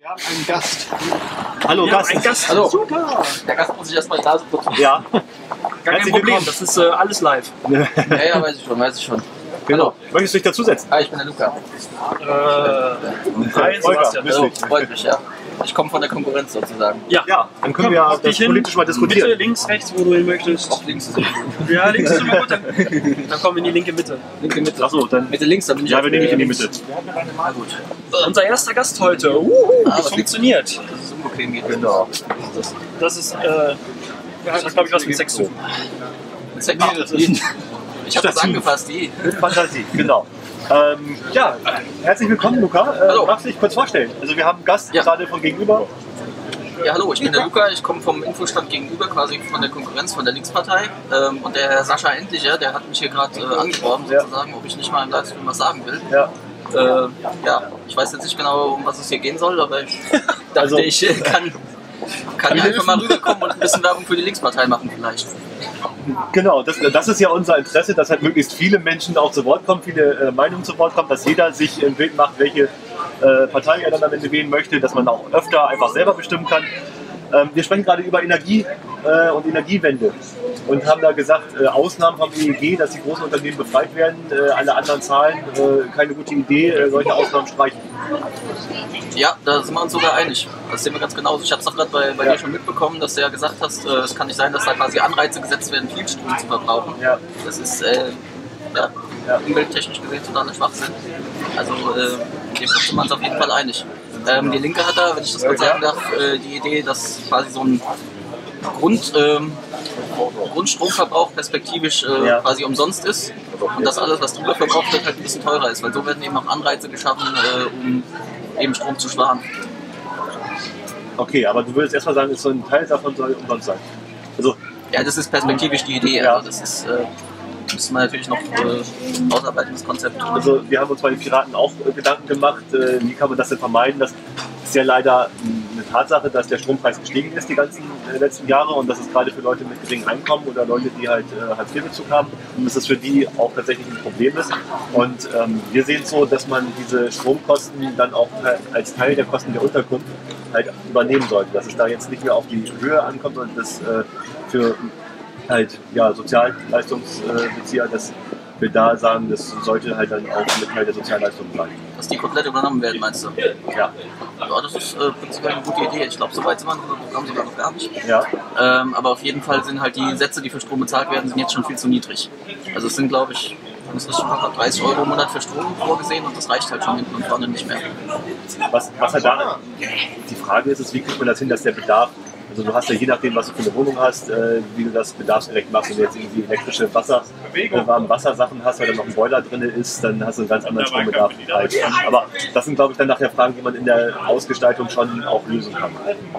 Wir haben einen Gast. Hallo Gast. Ein Gast. Hallo. Super. Der Gast muss sich erstmal die Nase putzen. Ja. Gar kein Herzlich Problem, willkommen. das ist alles live. Ja, weiß ich schon. Genau. Möchtest du dich dazusetzen? Hi, ich bin der Luca. Hi, Sebastian. Grüß Hallo, dich. freut mich, ja. Ich komme von der Konkurrenz sozusagen. Ja, Ja, dann können wir Hock das dich hin. politisch mal diskutieren. Mitte, links, rechts, wo du hin möchtest. Auf links ist Ja, links ist immer gut. Dann kommen wir in die linke Mitte. linke Mitte. Achso, dann. Mitte links, dann bin ich Ja, auf wir nehmen dich in die links. Mitte. Na gut. Unser erster Gast heute. Ah, Das was funktioniert. Das ist unbequem geht. Genau. Das ist, hat, glaube ich, was mit Sex zu tun. Ich habe das Station. angefasst, die. Mit Fantasie, genau. Ja, herzlich willkommen, Luca. Hallo. Magst du dich kurz vorstellen? Also, wir haben einen Gast Ja. gerade von gegenüber. Ja, hallo, ich bin der Luca, ich komme vom Infostand gegenüber, quasi von der Konkurrenz, von der Linkspartei. Und der Herr Sascha Endlicher, der hat mich hier gerade angeworben, Ja. sozusagen, ob ich nicht mal im Livestream was sagen will. Ja. Ja, ich weiß jetzt nicht genau, um was es hier gehen soll, aber ich dachte, Also- ich kann ja einfach mal rüberkommen und ein bisschen Werbung für die Linkspartei machen vielleicht. Genau, das ist ja unser Interesse, dass halt möglichst viele Menschen auch zu Wort kommen, viele Meinungen zu Wort kommen, dass jeder sich ein Bild macht, welche Partei er dann am Ende wählen möchte, dass man auch öfter einfach selber bestimmen kann. Wir sprechen gerade über Energie und Energiewende und haben da gesagt, Ausnahmen vom EEG, dass die großen Unternehmen befreit werden, alle anderen Zahlen, keine gute Idee, solche Ausnahmen streichen. Ja, da sind wir uns sogar einig. Das sehen wir ganz genauso. Ich habe es doch gerade bei dir schon mitbekommen, dass du ja gesagt hast, es kann nicht sein, dass da quasi Anreize gesetzt werden, viel Strom zu verbrauchen. Ja. Das ist umwelttechnisch gesehen totaler Schwachsinn. Also dem sind wir uns auf jeden Fall einig. Die Linke hat da, wenn ich das kurz sagen darf, die Idee, dass quasi so ein Grundstromverbrauch perspektivisch quasi umsonst ist und dass alles, was drüber verbraucht wird, halt ein bisschen teurer ist, weil so werden eben auch Anreize geschaffen, um eben Strom zu sparen. Okay, aber du würdest erstmal sagen, so ein Teil davon soll umsonst sein. Also, Ja, das ist perspektivisch die Idee. Ja. Also das ist, müssen wir natürlich noch ausarbeiten, das Konzept. Also wir haben uns bei den Piraten auch Gedanken gemacht, wie kann man das denn vermeiden. Das ist ja leider eine Tatsache, dass der Strompreis gestiegen ist die ganzen letzten Jahre und das ist gerade für Leute mit geringem Einkommen oder Leute, die halt Hartz-IV-Bezug haben und dass das für die auch tatsächlich ein Problem ist. Und wir sehen es so, dass man diese Stromkosten dann auch als Teil der Kosten der Unterkunft halt übernehmen sollte. Dass es da jetzt nicht mehr auf die Höhe ankommt und das für halt ja, Sozialleistungsbezieher, dass wir da sagen, das sollte halt dann auch mit Teil der Sozialleistung bleiben. Dass die komplett übernommen werden, meinst du? Ja. Ja, das ist prinzipiell eine gute Idee. Ich glaube, so weit sind wir in unserem Programm sogar noch gar nicht. Ja. Aber auf jeden Fall sind halt die Sätze, die für Strom bezahlt werden, sind jetzt schon viel zu niedrig. Also es sind, glaube ich, wenn ich es richtig mache, 30 € im Monat für Strom vorgesehen und das reicht halt schon hinten und vorne nicht mehr. Was halt da die Frage ist, wie kriegt man das hin, dass der Bedarf, also du hast ja je nachdem, was du für eine Wohnung hast, wie du das bedarfsgerecht machst. Wenn du jetzt irgendwie elektrische warme Wassersachen hast, weil da noch ein Boiler drin ist, dann hast du einen ganz anderen Strombedarf. Aber das sind, glaube ich, dann nachher Fragen, die man in der Ausgestaltung schon auch lösen kann.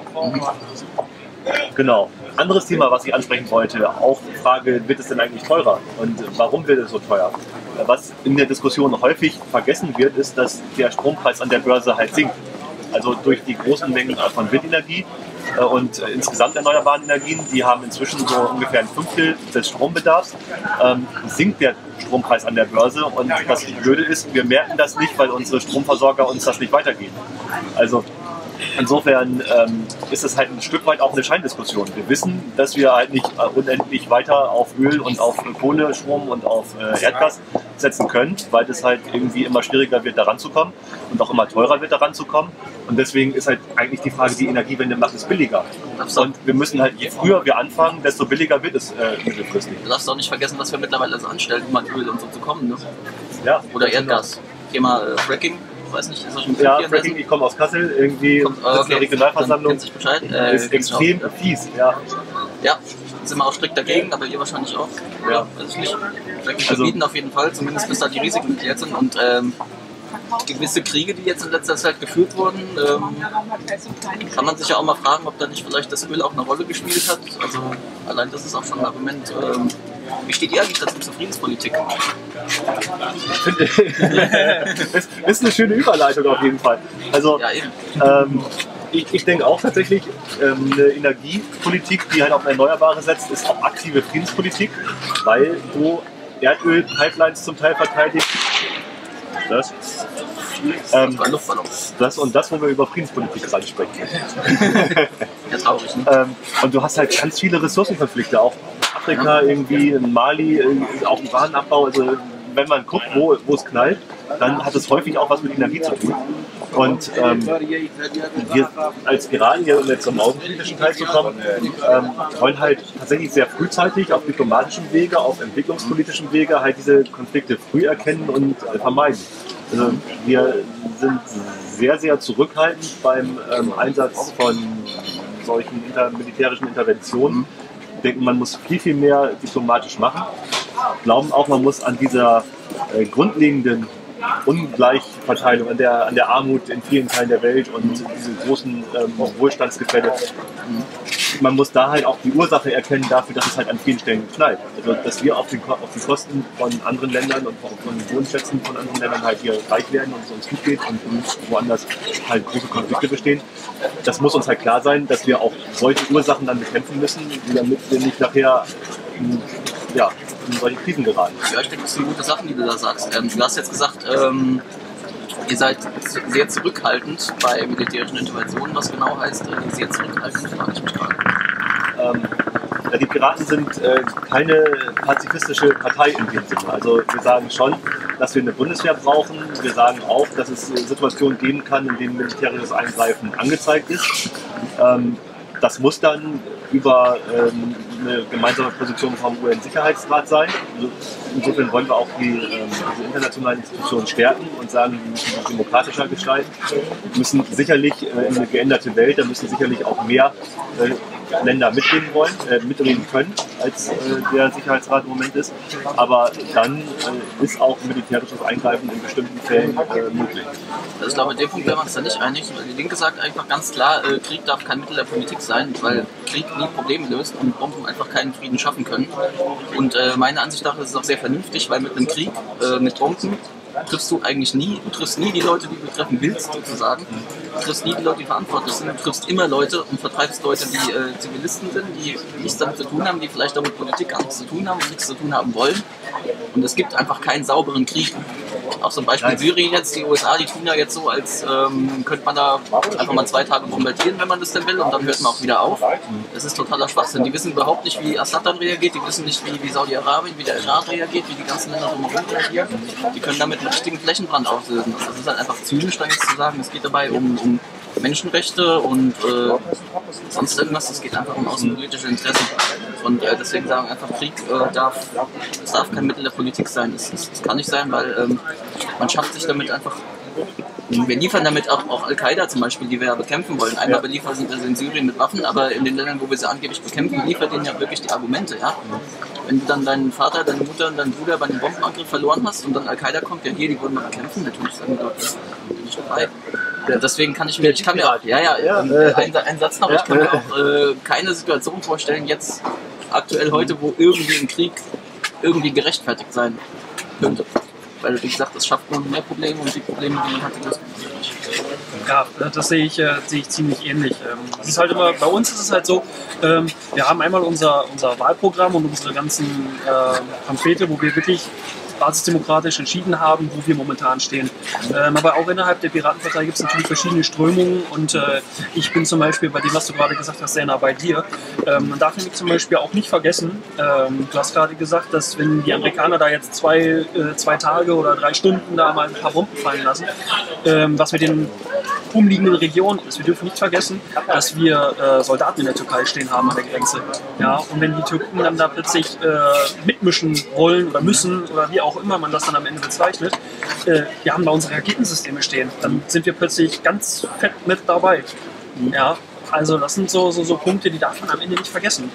Genau. Anderes Thema, was ich ansprechen wollte, auch die Frage, wird es denn eigentlich teurer und warum wird es so teuer? Was in der Diskussion häufig vergessen wird, ist, dass der Strompreis an der Börse halt sinkt. Also durch die großen Mengen von Windenergie und insgesamt erneuerbaren Energien, die haben inzwischen so ungefähr ein Fünftel des Strombedarfs, sinkt der Strompreis an der Börse und das Blöde ist, wir merken das nicht, weil unsere Stromversorger uns das nicht weitergeben. Also insofern ist es halt ein Stück weit auch eine Scheindiskussion. Wir wissen, dass wir halt nicht unendlich weiter auf Öl und auf Kohle, Strom und auf Erdgas setzen können, weil es halt irgendwie immer schwieriger wird, daran zu kommen und auch immer teurer wird, daran zu kommen. Und deswegen ist halt eigentlich die Frage, die Energiewende macht es billiger. Und wir müssen halt, je früher wir anfangen, desto billiger wird es mittelfristig. Du darfst auch nicht vergessen, was wir mittlerweile so anstellen, um an Öl und so zu kommen. Ne? Ja, Oder Erdgas. Thema Fracking. weiß nicht, ist euch ein Ja, Fracking, ich komme aus Kassel, irgendwie okay. eine Regionalversammlung. Kennt sich Bescheid. Ist extrem fies, ja. Ja, sind wir auch strikt dagegen, aber ihr wahrscheinlich auch. Ja. Weiß ich nicht. Fracking Also- verbieten auf jeden Fall, zumindest bis da die Risiken geklärt sind. Und gewisse Kriege, die jetzt in letzter Zeit geführt wurden, kann man sich ja auch mal fragen, ob da nicht vielleicht das Öl auch eine Rolle gespielt hat. Also allein das ist auch schon ein Argument. Wie steht ihr eigentlich dazu zur Friedenspolitik? Das ist eine schöne Überleitung auf jeden Fall. Also, Ja, eben. ich denke auch tatsächlich, eine Energiepolitik, die halt auf Erneuerbare setzt, ist auch aktive Friedenspolitik, weil du Erdölpipelines zum Teil verteidigst. Das Ein Luftballon. Das, wo wir über Friedenspolitik gerade sprechen. Ja, traurig, ne? Und du hast halt ganz viele Ressourcenkonflikte, auch in Afrika irgendwie, in Mali, auch im Warenabbau. Also wenn man guckt, wo es knallt, dann hat es häufig auch was mit Energie zu tun. Und wir als Iranier, um jetzt zum außenpolitischen Teil zu kommen, wollen halt tatsächlich sehr frühzeitig auf diplomatischem Wege, auf entwicklungspolitischem Wege halt diese Konflikte früh erkennen und vermeiden. Also wir sind sehr, sehr zurückhaltend beim Einsatz von solchen militärischen Interventionen. Wir denken, man muss viel, viel mehr diplomatisch machen. Glauben auch, man muss an dieser grundlegenden Ungleichverteilung, an der Armut in vielen Teilen der Welt und diese großen Wohlstandsgefälle. Man muss da halt auch die Ursache erkennen dafür, dass es halt an vielen Stellen knallt. Also, dass wir auf die Kosten von anderen Ländern und von Wohnschätzen von anderen Ländern halt hier reich werden und es uns gut geht und woanders halt große Konflikte bestehen. Das muss uns halt klar sein, dass wir auch solche Ursachen dann bekämpfen müssen, damit wir nicht nachher in solche Krisen geraten. Ja, ich denke, das sind gute Sachen, die du da sagst. Du hast jetzt gesagt, ihr seid sehr zurückhaltend bei militärischen Interventionen. Was genau heißt sehr zurückhaltend, frage ich mich gerade. Die Piraten sind keine pazifistische Partei in dem Sinne. Also wir sagen schon, dass wir eine Bundeswehr brauchen. Wir sagen auch, dass es Situationen geben kann, in denen militärisches Eingreifen angezeigt ist. Das muss dann über eine gemeinsame Position vom UN-Sicherheitsrat sein. Also insofern wollen wir auch diese internationalen Institutionen stärken und sagen, die müssen sich demokratischer gestalten. Wir müssen sicherlich in eine geänderte Welt, da müssen sicherlich auch mehr Länder mitreden können, als der Sicherheitsrat im Moment ist. Aber dann ist auch militärisches Eingreifen in bestimmten Fällen möglich. Also ich glaube, in dem Punkt wären wir uns da nicht einig. Die Linke sagt einfach ganz klar, Krieg darf kein Mittel der Politik sein, weil Krieg nie Probleme löst und Bomben einfach keinen Frieden schaffen können. Und meiner Ansicht nach ist es auch sehr vernünftig, weil mit einem Krieg, mit Bomben, triffst du eigentlich nie. Du triffst nie die Leute, die du treffen willst, sozusagen. Du triffst nie die Leute, die verantwortlich sind. Du triffst immer Leute und vertreibst Leute, die Zivilisten sind, die nichts damit zu tun haben, die vielleicht auch mit Politik gar nichts zu tun haben und nichts zu tun haben wollen. Und es gibt einfach keinen sauberen Krieg. Auch zum Beispiel Syrien jetzt, die USA, die tun ja jetzt so, als könnte man da einfach mal 2 Tage bombardieren, wenn man das denn will, und dann hört man auch wieder auf. Das ist totaler Schwachsinn. Die wissen überhaupt nicht, wie Assad dann reagiert, die wissen nicht, wie Saudi-Arabien, wie der Iran reagiert, wie die ganzen Länder drumherum reagieren. Die können damit einen richtigen Flächenbrand auslösen. Das ist halt einfach zynisch, dann jetzt zu sagen, es geht dabei um Menschenrechte und sonst irgendwas. Es geht einfach um außenpolitische Interessen. Und deswegen sagen wir einfach, Krieg darf kein Mittel der Politik sein. Es kann nicht sein, weil man schafft sich damit einfach. Wir liefern damit auch Al-Qaida zum Beispiel, die wir ja bekämpfen wollen. Einmal beliefern sie in Syrien mit Waffen, aber in den Ländern, wo wir sie angeblich bekämpfen, liefern denen ja wirklich die Argumente. Ja? Wenn du dann deinen Vater, deine Mutter und deinen Bruder bei einem Bombenangriff verloren hast und dann Al-Qaida kommt, ja hier, die wollen wir bekämpfen, natürlich sagen wir dort nicht dabei. Deswegen kann ich mir auch, ein Satz noch, ich kann mir auch keine Situation vorstellen, jetzt aktuell heute, wo irgendwie ein Krieg irgendwie gerechtfertigt sein könnte. Weil, wie gesagt, das schafft nur mehr Probleme und die Probleme, die man hat, die löst man nicht. Ja, das sehe ich ziemlich ähnlich. Es ist halt immer, bei uns ist es halt so, wir haben einmal unser Wahlprogramm und unsere ganzen Pamphlete, wo wir wirklich basisdemokratisch entschieden haben, wo wir momentan stehen. Aber auch innerhalb der Piratenpartei gibt es natürlich verschiedene Strömungen und ich bin zum Beispiel bei dem, was du gerade gesagt hast, sehr nah bei dir. Man darf nämlich zum Beispiel auch nicht vergessen, du hast gerade gesagt, dass wenn die Amerikaner da jetzt zwei Tage oder 3 Stunden da mal ein paar Bomben fallen lassen, was mit den umliegenden Regionen ist. Wir dürfen nicht vergessen, dass wir Soldaten in der Türkei stehen haben an der Grenze. Ja, und wenn die Türken dann da plötzlich mitmischen wollen oder müssen oder wie auch immer man das dann am Ende bezeichnet, wir haben da unsere Raketensysteme stehen, dann sind wir plötzlich ganz fett mit dabei. Ja, also das sind so Punkte, die darf man am Ende nicht vergessen.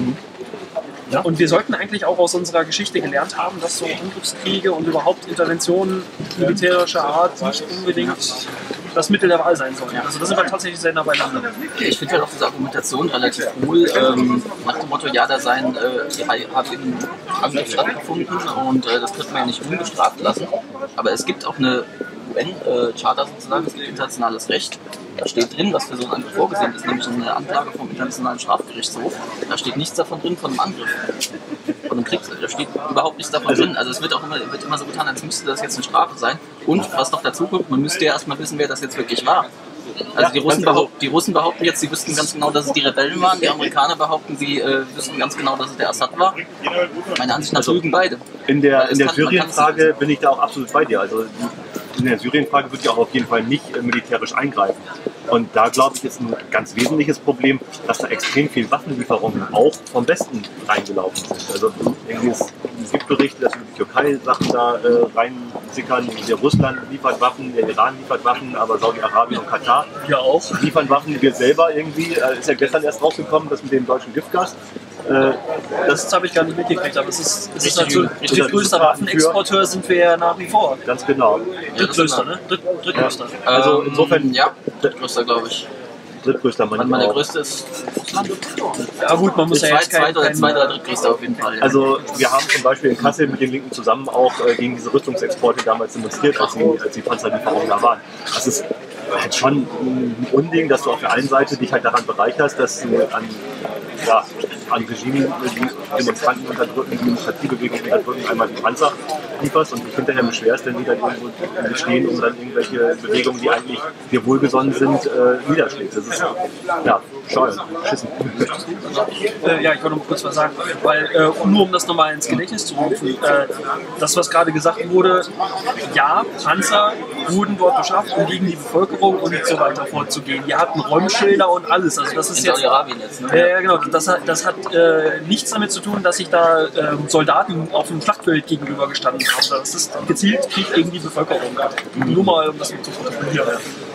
Ja, und wir sollten eigentlich auch aus unserer Geschichte gelernt haben, dass so Angriffskriege und überhaupt Interventionen militärischer Art nicht unbedingt das Mittel der Wahl sein sollen. Also da sind wir tatsächlich sehr nah beieinander. Ich finde halt auch diese Argumentation relativ cool, nach dem Motto, ja, da haben eben Angriff stattgefunden und das könnte man ja nicht ungestraft lassen. Aber es gibt auch eine UN-Charta sozusagen, es gibt internationales Recht. Da steht drin, was für so einen Angriff vorgesehen ist, nämlich eine Anklage vom Internationalen Strafgerichtshof. Da steht nichts davon drin von einem Angriff. von einem Krieg. Da steht überhaupt nichts davon drin. Also es wird immer so getan, als müsste das jetzt eine Strafe sein. Und was noch dazu kommt, man müsste ja erstmal wissen, wer das jetzt wirklich war. Also die Russen behaupten jetzt, sie wüssten ganz genau, dass es die Rebellen waren. Die Amerikaner behaupten, sie wüssten ganz genau, dass es der Assad war. Meiner Ansicht nach lügen beide. In der Syrien-Frage bin ich da auch absolut bei dir. Also in der Syrien-Frage wird ja auch auf jeden Fall nicht militärisch eingreifen. Und da, glaube ich, ist ein ganz wesentliches Problem, dass da extrem viel Waffenlieferungen auch vom Westen reingelaufen sind. Also es gibt Berichte, dass die Türkei Sachen da reinsickern, der Russland liefert Waffen, der Iran liefert Waffen, aber Saudi-Arabien und Katar liefern Waffen. Wir selber irgendwie, ist ja gestern erst rausgekommen, das mit dem deutschen Giftgas. Das habe ich gar nicht mitgekriegt, aber es ist natürlich der größte Waffenexporteur sind wir ja nach wie vor. Ganz genau. Drittgrößter, ne? Drittgrößter. Also insofern, ja, drittgrößter, glaube ich. Drittgrößter, der größte ist Russland. Ja gut, man muss ja jetzt zweiter oder drittgrößter auf jeden Fall. Also wir haben zum Beispiel in Kassel mit den Linken zusammen auch gegen diese Rüstungsexporte damals demonstriert, als die Panzerlieferungen da waren. Das ist halt schon ein Unding, dass du auf der einen Seite dich halt daran bereicherst, dass du an Regime, die Demonstranten unterdrücken, die Demokratiebewegungen unterdrücken, einmal die Panzer lieferst und dich hinterher beschwerst, wenn die dann irgendwo stehen und dann irgendwelche Bewegungen, die eigentlich dir wohlgesonnen sind, niederschlägst. Das ist scheu, beschissen. Ja, ich wollte noch kurz was sagen, weil nur um das nochmal ins Gedächtnis zu rufen, das, was gerade gesagt wurde, ja, Panzer wurden dort beschafft, um gegen die Bevölkerung und so weiter vorzugehen. Die hatten Räumschilder und alles. Also das ist jetzt. Saudi-Arabien jetzt, ne? Ja, genau. Das hat nichts damit zu tun, dass sich da Soldaten auf dem Schlachtfeld gegenüber gestanden haben. Das ist gezielt Krieg gegen die Bevölkerung. Nur mal, um das zu fotografieren.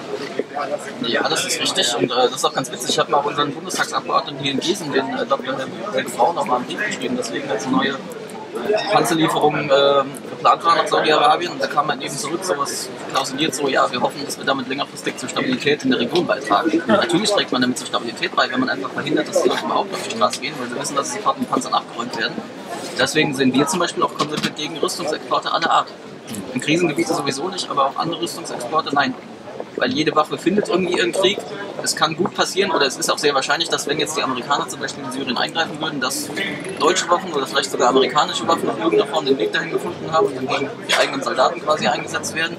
Ja, das ist richtig und das ist auch ganz witzig. Ich habe mal unseren Bundestagsabgeordneten hier in Gießen, den Dr. Frau, noch mal einen Brief geschrieben, deswegen jetzt neue Panzerlieferungen geplant waren nach Saudi-Arabien und da kam man eben zurück, sowas klausuliert so, ja, wir hoffen, dass wir damit längerfristig zur Stabilität in der Region beitragen. Natürlich trägt man damit zur Stabilität bei, wenn man einfach verhindert, dass die Leute überhaupt auf die Straße gehen, weil sie wissen, dass sofort mit Panzern abgeräumt werden. Deswegen sind wir zum Beispiel auch konsequent gegen Rüstungsexporte aller Art. In Krisengebieten sowieso nicht, aber auch andere Rüstungsexporte, nein. Weil jede Waffe findet irgendwie ihren Krieg. Es kann gut passieren oder es ist auch sehr wahrscheinlich, dass wenn jetzt die Amerikaner zum Beispiel in Syrien eingreifen würden, dass deutsche Waffen oder vielleicht sogar amerikanische Waffen in irgendeiner Form den Weg dahin gefunden haben und dann gegen die eigenen Soldaten quasi eingesetzt werden.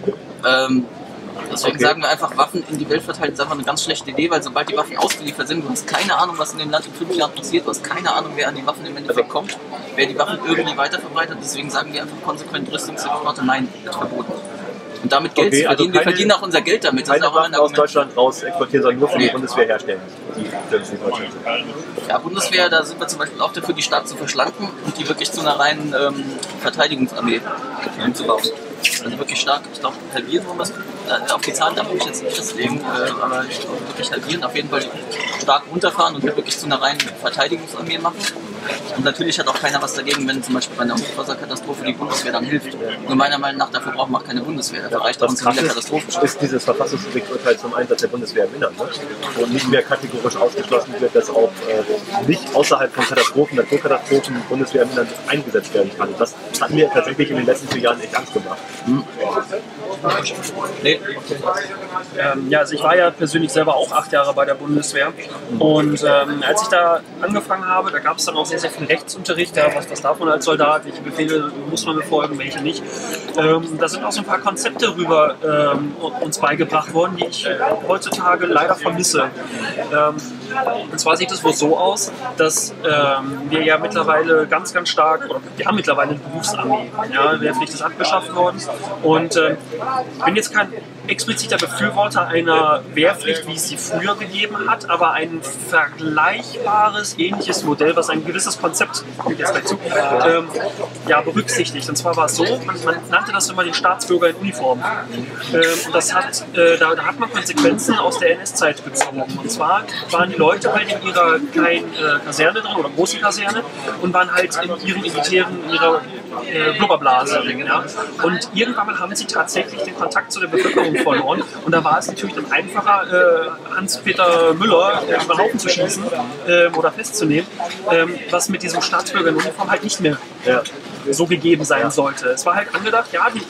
Deswegen sagen wir einfach, Waffen in die Welt verteilen ist einfach eine ganz schlechte Idee, weil sobald die Waffen ausgeliefert sind, du hast keine Ahnung, was in dem Land in 5 Jahren passiert, du hast keine Ahnung, wer an die Waffen im Endeffekt kommt, wer die Waffen irgendwie weiterverbreitet. Deswegen sagen wir einfach konsequent Rüstungsexporte, nein, wird verboten. Und damit Geld zu verdienen. Wir verdienen auch unser Geld damit. Keine Waffen aus Deutschland raus exportieren, sondern nur für die Bundeswehr herstellen. Ja, Bundeswehr, da sind wir zum Beispiel auch dafür, die Stadt zu verschlanken und die wirklich zu einer reinen Verteidigungsarmee umzubauen. Also wirklich stark, ich glaube, halbieren wollen wir es. Auf die Zahlen darf ich jetzt nicht festlegen, aber ich glaube wirklich halbieren, auf jeden Fall stark runterfahren und wirklich zu einer reinen Verteidigungsarmee machen. Und natürlich hat auch keiner was dagegen, wenn zum Beispiel bei einer Hochwasserkatastrophe die Bundeswehr dann hilft. Nur meiner Meinung nach, dafür braucht man auch keine Bundeswehr. Dafür reicht auch ein ziviler Katastrophenschutz. Ist dieses Verfassungsgerichtsurteil zum Einsatz der Bundeswehr im Innern, ne? Wo nicht mehr kategorisch ausgeschlossen wird, dass auch nicht außerhalb von Katastrophen, Naturkatastrophen, Bundeswehr im Innern eingesetzt werden kann. Das hat mir tatsächlich in den letzten 4 Jahren echt Angst gemacht. Nee. Ja, also ich war ja persönlich selber auch 8 Jahre bei der Bundeswehr und als ich da angefangen habe, da gab es dann auch sehr, sehr viel Rechtsunterricht, ja, was darf man als Soldat, welche Befehle muss man befolgen, welche nicht. Da sind auch so ein paar Konzepte rüber uns beigebracht worden, die ich heutzutage leider vermisse. Und zwar sieht es wohl so aus, dass wir ja mittlerweile ganz, ganz stark, oder wir haben mittlerweile eine Berufsarmee. Ja, Wehrpflicht ist abgeschafft worden und ich bin jetzt kein expliziter Befürworter einer Wehrpflicht, wie es sie früher gegeben hat, aber ein vergleichbares, ähnliches Modell, was ein gewisses Konzept jetzt dazu, berücksichtigt. Und zwar war es so, man nannte das immer den Staatsbürger in Uniform. Und das hat, da hat man Konsequenzen aus der NS-Zeit gezogen. Und zwar waren die Leute halt in ihrer kleinen Kaserne drin oder großen Kaserne und waren halt in ihrer Blubberblase. Ja? Und irgendwann mal haben sie tatsächlich den Kontakt zu der Bevölkerung verloren. Und da war es natürlich dann einfacher, Hans-Peter Müller über den Haufen zu schießen oder festzunehmen, was mit diesem Staatsbürger in Uniform halt nicht mehr so gegeben sein sollte. Es war halt angedacht, ja,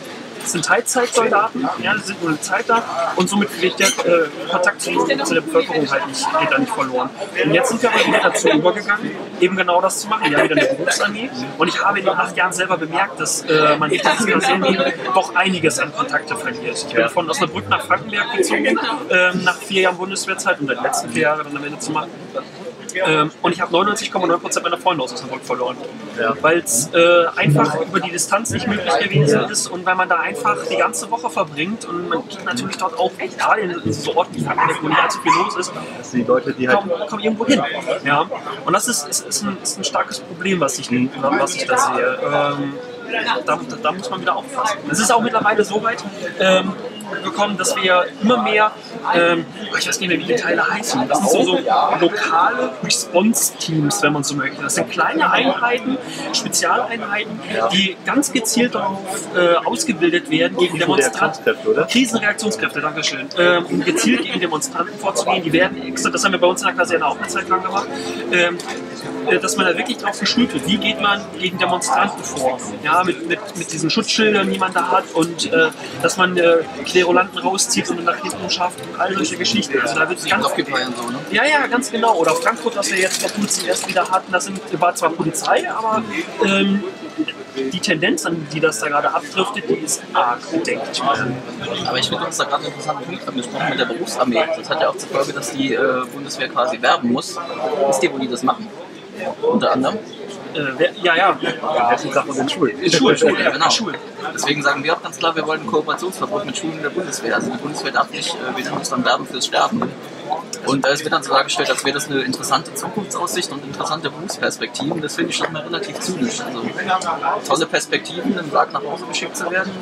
sind Teilzeitsoldaten, ja, die sind nur eine Zeit da und somit wird der Kontakt zu der Bevölkerung halt nicht, geht da nicht verloren. Und jetzt sind wir aber wieder dazu übergegangen, eben genau das zu machen. Wir haben wieder eine Berufsarmee und ich habe in den 8 Jahren selber bemerkt, dass man in diesen Kasernen doch einiges an Kontakte verliert. Ich bin von Osnabrück nach Frankenberg gezogen, nach 4 Jahren Bundeswehrzeit und die letzten 4 Jahre dann am Ende zu machen. Und ich habe 99,9% meiner Freunde aus Osnabrück verloren. Ja. Weil es einfach über die Distanz nicht möglich gewesen ist und weil man da einfach die ganze Woche verbringt und man geht natürlich dort auch echt, gerade in so Orten wie Frankenberg, wo nicht allzu viel los ist, die Leute, die halt kommen irgendwo hin. Ja. Und das ist ein starkes Problem, was ich da sehe. Da muss man wieder aufpassen. Es ist auch mittlerweile so weit gekommen, dass wir immer mehr, ich weiß nicht mehr, wie die Teile heißen, das sind so lokale Response-Teams, wenn man so möchte. Das sind kleine Einheiten, Spezialeinheiten, die ganz gezielt darauf ausgebildet werden, gegen Demonstranten. Krisenreaktionskräfte, Dankeschön. Um gezielt gegen Demonstranten vorzugehen. Die werden extra, das haben wir bei uns in der Kaserne auch eine Zeit lang gemacht, dass man da wirklich drauf geschult wird. Wie geht man gegen Demonstranten vor? Ja, mit diesen Schutzschildern, die man da hat und dass man Querulanten rauszieht und nach hinten schafft und all solche Geschichten. Also da wird es ganz... So, ne? Ja, ganz genau. Oder Frankfurt, was wir jetzt vor kurzem erst wieder hatten, das war zwar Polizei, aber die Tendenz, an die das da gerade abdriftet, die ist arg, denke ich mal. Aber ich finde uns da gerade einen interessanten Punkt angesprochen mit der Berufsarmee. Das hat ja auch zur Folge, dass die Bundeswehr quasi werben muss. Wisst ihr, wo die das machen? Unter anderem? Ja. Sachen sind Schulen. In Schulen, ja, genau. Schulen. Deswegen sagen wir auch ganz klar, wir wollen ein Kooperationsverbot mit Schulen der Bundeswehr. Also die Bundeswehr darf nicht, wir nennen uns dann Werben fürs Sterben. Und es wird dann so dargestellt, als wäre das eine interessante Zukunftsaussicht und interessante Berufsperspektiven. Das finde ich schon mal relativ zynisch. Also tolle Perspektiven, im Sarg nach Hause geschickt zu werden.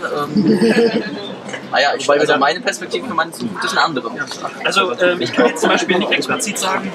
Also meine Perspektive für meine Zukunft ist eine andere. Also ich kann jetzt zum Beispiel nicht explizit sagen,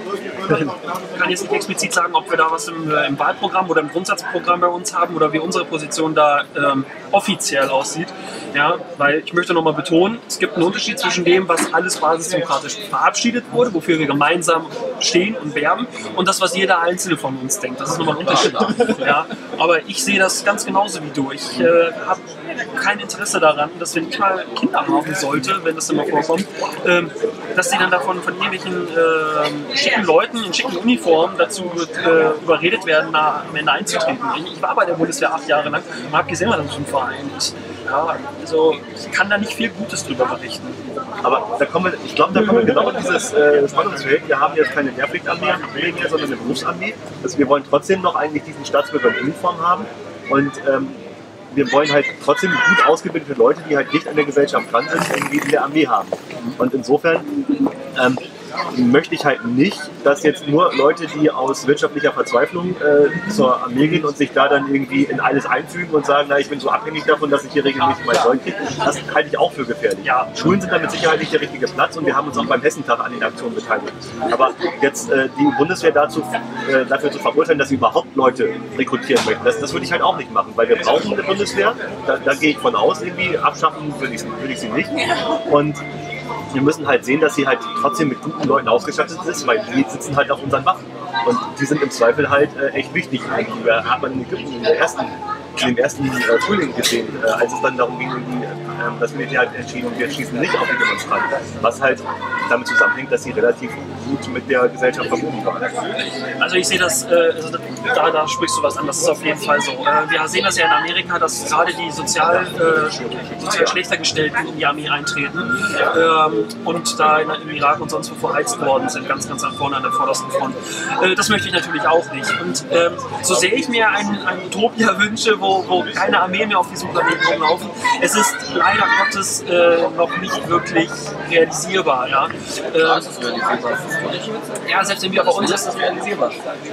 ob wir da was im Wahlprogramm oder im Grundsatzprogramm bei uns haben oder wie unsere Position da offiziell aussieht. Ja, weil ich möchte nochmal betonen, es gibt einen Unterschied zwischen dem, was alles basisdemokratisch verabschiedet wurde, wofür wir gemeinsam stehen und werben, und das, was jeder Einzelne von uns denkt. Das ist nochmal ein Unterschied. Ja, aber ich sehe das ganz genauso wie du. Ich habe kein Interesse daran, dass wenn ich mal Kinder haben sollte, wenn das immer vorkommt, dass sie dann davon von irgendwelchen schicken Leuten in schicken Uniformen dazu überredet werden, am Ende einzutreten. Ich war bei der Bundeswehr 8 Jahre lang und habe gesehen, was das für ein Verein ist. Ja, also ich kann da nicht viel Gutes drüber berichten. Aber da kommen wir genau in dieses Spannungsfeld. Wir haben jetzt keine Wehrpflichtarmee mehr, sondern eine Berufsarmee. Also wir wollen trotzdem noch eigentlich diesen Staatsbürger in Uniform haben und wir wollen halt trotzdem gut ausgebildete Leute, die halt dicht an der Gesellschaft dran sind, irgendwie in der Armee haben. Und insofern möchte ich halt nicht, dass jetzt nur Leute, die aus wirtschaftlicher Verzweiflung zur Armee gehen und sich da dann irgendwie in alles einfügen und sagen, na, ich bin so abhängig davon, dass ich hier regelmäßig mein Zeug kriege, das halte ich auch für gefährlich. Ja, Schulen sind da mit Sicherheit nicht der richtige Platz und wir haben uns auch beim Hessentag an den Aktionen beteiligt. Aber jetzt die Bundeswehr dafür zu verurteilen, dass sie überhaupt Leute rekrutieren möchten, das würde ich halt auch nicht machen, weil wir brauchen eine Bundeswehr, da gehe ich von aus, irgendwie abschaffen würde ich sie nicht. Und wir müssen halt sehen, dass sie halt trotzdem mit guten Leuten ausgestattet ist, weil die sitzen halt auf unseren Waffen. Und die sind im Zweifel halt echt wichtig. Hat man in Ägypten in dem ersten Frühling gesehen, als es dann darum ging, das Militär hat entschieden, wir schießen nicht auf die Demonstranten. Was halt damit zusammenhängt, dass sie relativ gut mit der Gesellschaft verbunden waren. Also ich sehe das, da sprichst du was an, das ist auf jeden Fall so. Wir sehen das ja in Amerika, dass gerade die sozial schlechter gestellten in die Armee eintreten und da im Irak und sonst wo verheizt worden sind, ganz an vorne an der vordersten Front. Das möchte ich natürlich auch nicht. Und so sehr ich mir ein Utopia wünsche, wo keine Armee mehr auf diesem Planeten rumlaufen, es ist leider Gottes noch nicht wirklich realisierbar. Ja, ist es realisierbar. Ja, selbst wenn wir bei uns ist das realisierbar.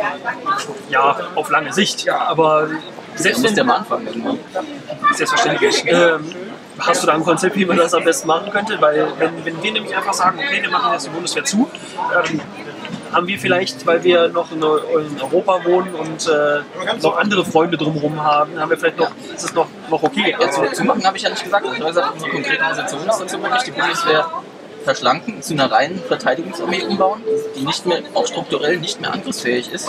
Ja, auf lange Sicht. Ja, aber selbst wenn am Anfang irgendwann. Selbstverständlich. Hast du da ein Konzept, wie man das am besten machen könnte? Weil wenn wir nämlich einfach sagen, okay, wir machen jetzt die Bundeswehr zu, haben wir vielleicht, weil wir noch in Europa wohnen und noch andere Freunde drumherum haben, ist es noch okay. Ja, zu machen habe ich ja nicht gesagt. Ich habe gesagt, unsere konkrete Position ist dazu wirklich, die Bundeswehr verschlanken, zu einer reinen Verteidigungsarmee umbauen, die nicht mehr, auch strukturell nicht mehr angriffsfähig ist.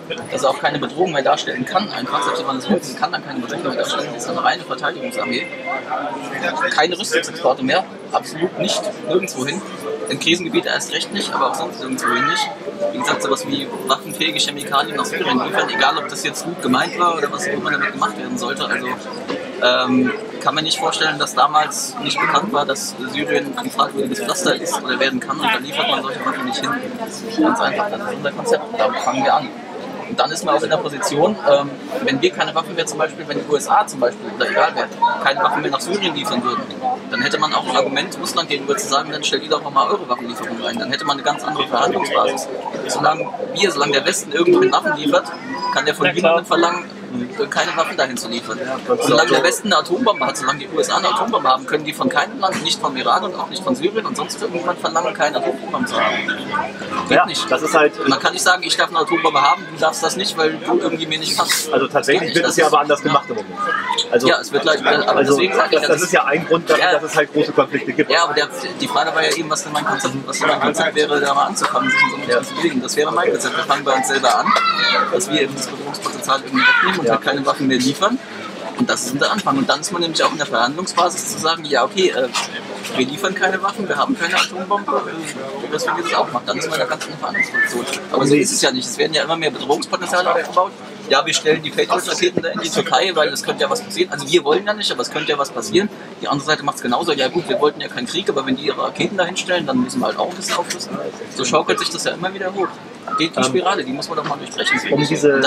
dass er auch keine Bedrohung mehr darstellen kann, einfach, selbst wenn man es will, kann dann keine Bedrohung mehr darstellen, das ist eine reine Verteidigungsarmee. Keine Rüstungsexporte mehr, absolut nicht, nirgendwo hin. In Krisengebieten erst recht nicht, aber auch sonst nirgendwo hin nicht. Wie gesagt, sowas wie waffenfähige Chemikalien nach Syrien liefern, egal ob das jetzt gut gemeint war oder was auch immer damit gemacht werden sollte. Also kann man nicht vorstellen, dass damals nicht bekannt war, dass Syrien ein fragwürdiges Pflaster ist oder werden kann, und dann liefert man solche Waffen nicht hin. Ganz einfach, das ist unser Konzept, damit fangen wir an. Und dann ist man auch in der Position, wenn wir keine Waffen mehr, zum Beispiel, wenn die USA zum Beispiel, oder egal wer, keine Waffen mehr nach Syrien liefern würden, dann hätte man auch ein Argument Russland gegenüber zu sagen, dann stellt ihr doch mal eure Waffenlieferungen rein. Dann hätte man eine ganz andere Verhandlungsbasis. Solange der Westen irgendwo Waffen liefert, kann der von niemandem verlangen, keine Waffen dahin zu liefern. Solange der Westen eine Atombombe hat, solange die USA eine Atombombe haben, können die von keinem Land, nicht vom Iran und auch nicht von Syrien und sonst irgendjemand verlangen, keine Atombomben zu haben. Geht nicht. Das ist halt, man kann nicht sagen, ich darf eine Atombombe haben, du darfst das nicht, weil du irgendwie mir nicht passt. Also tatsächlich wird es ja aber anders gemacht im Moment. Also, ja, es wird gleich, aber deswegen sage ich das ist ja ein Grund dafür, dass es halt große Konflikte gibt. Ja, aber die Frage war ja eben, was denn mein Konzept wäre, da mal anzukommen, sich in so einem zu bewegen. Das wäre mein Konzept. Wir fangen bei uns selber an, dass wir eben das Bedrohungspotenzial irgendwie wegnehmen und halt keine Waffen mehr liefern. Und das ist unser Anfang. Und dann ist man nämlich auch in der Verhandlungsbasis zu sagen, ja okay, wir liefern keine Waffen, wir haben keine Atombombe, deswegen wir das auch machen. Dann ist man in einer ganz anderen Verhandlungsposition. Aber so ist es ja nicht. Es werden ja immer mehr Bedrohungspotenziale aufgebaut. Ja, wir stellen die Patriot-Raketen da in die Türkei, weil es könnte ja was passieren. Also wir wollen ja nicht, aber es könnte ja was passieren. Die andere Seite macht es genauso. Ja gut, wir wollten ja keinen Krieg, aber wenn die ihre Raketen da hinstellen, dann müssen wir halt auch ein bisschen aufrüsten. So schaukelt sich das ja immer wieder hoch. Die Spirale, die muss man doch mal durchbrechen. Um diese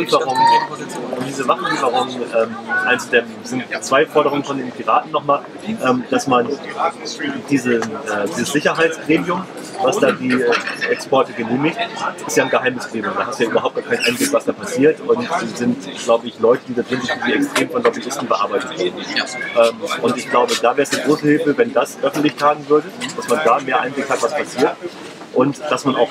Waffenlieferung sind zwei Forderungen von den Piraten nochmal, dass man dieses Sicherheitsgremium, was da die Exporte genehmigt, ist ja ein geheimes Gremium. Da hast du ja überhaupt gar keinen Einblick, was da passiert, und es sind, glaube ich, Leute, die da drin sind, die extrem von Lobbyisten bearbeitet werden. Und ich glaube, da wäre es eine große Hilfe, wenn das öffentlich tagen würde, dass man da mehr Einblick hat, was passiert. Und dass man auch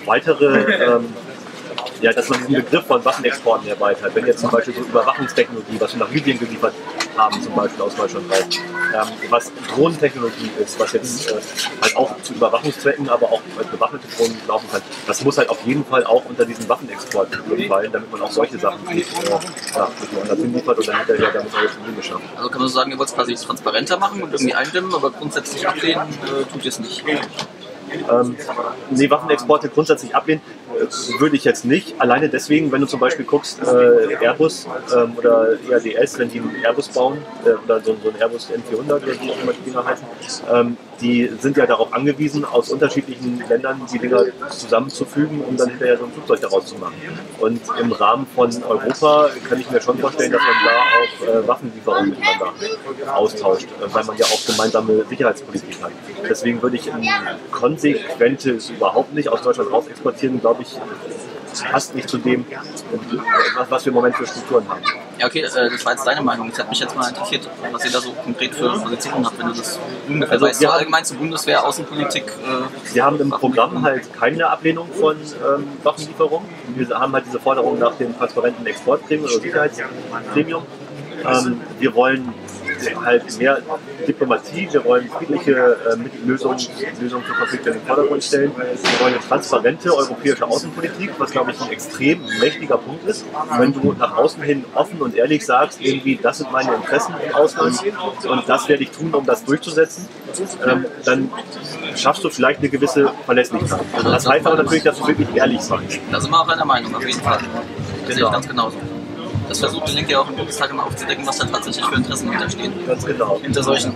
dass man diesen Begriff von Waffenexporten erweitert. Wenn jetzt zum Beispiel so Überwachungstechnologie, was wir nach Libyen geliefert haben, zum Beispiel aus Deutschland raus, was Drohnentechnologie ist, was jetzt halt auch zu Überwachungszwecken, aber auch als bewaffnete Drohnen laufen kann, das muss halt auf jeden Fall auch unter diesen Waffenexport fallen, damit man auch solche Sachen dazu liefert und dann hinterher damit neue Probleme schaffen. Also kann man so sagen, ihr wollt es quasi transparenter machen und irgendwie eindämmen, aber grundsätzlich ablehnen tut ihr es nicht. Waffenexporte grundsätzlich ablehnen würde ich jetzt nicht. Alleine deswegen, wenn du zum Beispiel guckst, Airbus oder EADS, wenn die einen Airbus bauen, oder so ein Airbus N400, oder wie auch immer die Dinger heißen, die sind ja darauf angewiesen, aus unterschiedlichen Ländern die Dinger zusammenzufügen, um dann hinterher so ein Flugzeug daraus zu machen. Und im Rahmen von Europa kann ich mir schon vorstellen, dass man da auch Waffenlieferungen miteinander austauscht, weil man ja auch gemeinsame Sicherheitspolitik hat. Deswegen würde ich ein konsequentes überhaupt nicht aus Deutschland raus exportieren, glaube ich, passt nicht zu dem, was wir im Moment für Strukturen haben. Ja, okay, das war jetzt deine Meinung. Das hat mich jetzt mal interessiert, was ihr da so konkret für Positionen habt, wenn du das ungefähr weißt. Allgemein zur Bundeswehr, Außenpolitik. Wir haben im Programm halt keine Ablehnung von Waffenlieferungen. Wir haben halt diese Forderung nach dem transparenten Exportgremium oder Sicherheitsgremium. Wir wollen halt mehr Diplomatie, wir wollen friedliche Lösungen für Konflikte in den Vordergrund stellen. Wir wollen eine transparente europäische Außenpolitik, was, glaube ich, ein extrem mächtiger Punkt ist. Wenn du nach außen hin offen und ehrlich sagst, irgendwie, das sind meine Interessen im Ausland und das werde ich tun, um das durchzusetzen, dann schaffst du vielleicht eine gewisse Verlässlichkeit. Das heißt aber natürlich, dass du wirklich ehrlich sein. Da sind wir auch einer Meinung, auf jeden Fall. Das sehe ich ganz genauso. Das versucht die Linke ja auch im Bundestag immer aufzudecken, was da tatsächlich für Interessen hinterstehen. Ganz genau. Hinter solchen.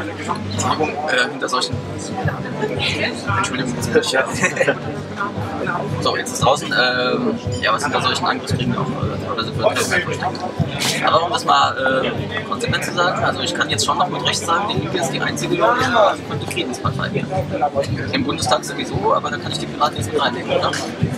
Entschuldigung. So, jetzt ist draußen. Was hinter solchen Angriffskriegen auch oder sind wir versteckt. Aber um das mal konsequent zu sagen, also ich kann jetzt schon noch mit Recht sagen, die Linke ist die einzige Friedenspartei. Im Bundestag sowieso, aber da kann ich die Piraten jetzt mit reinnehmen, oder?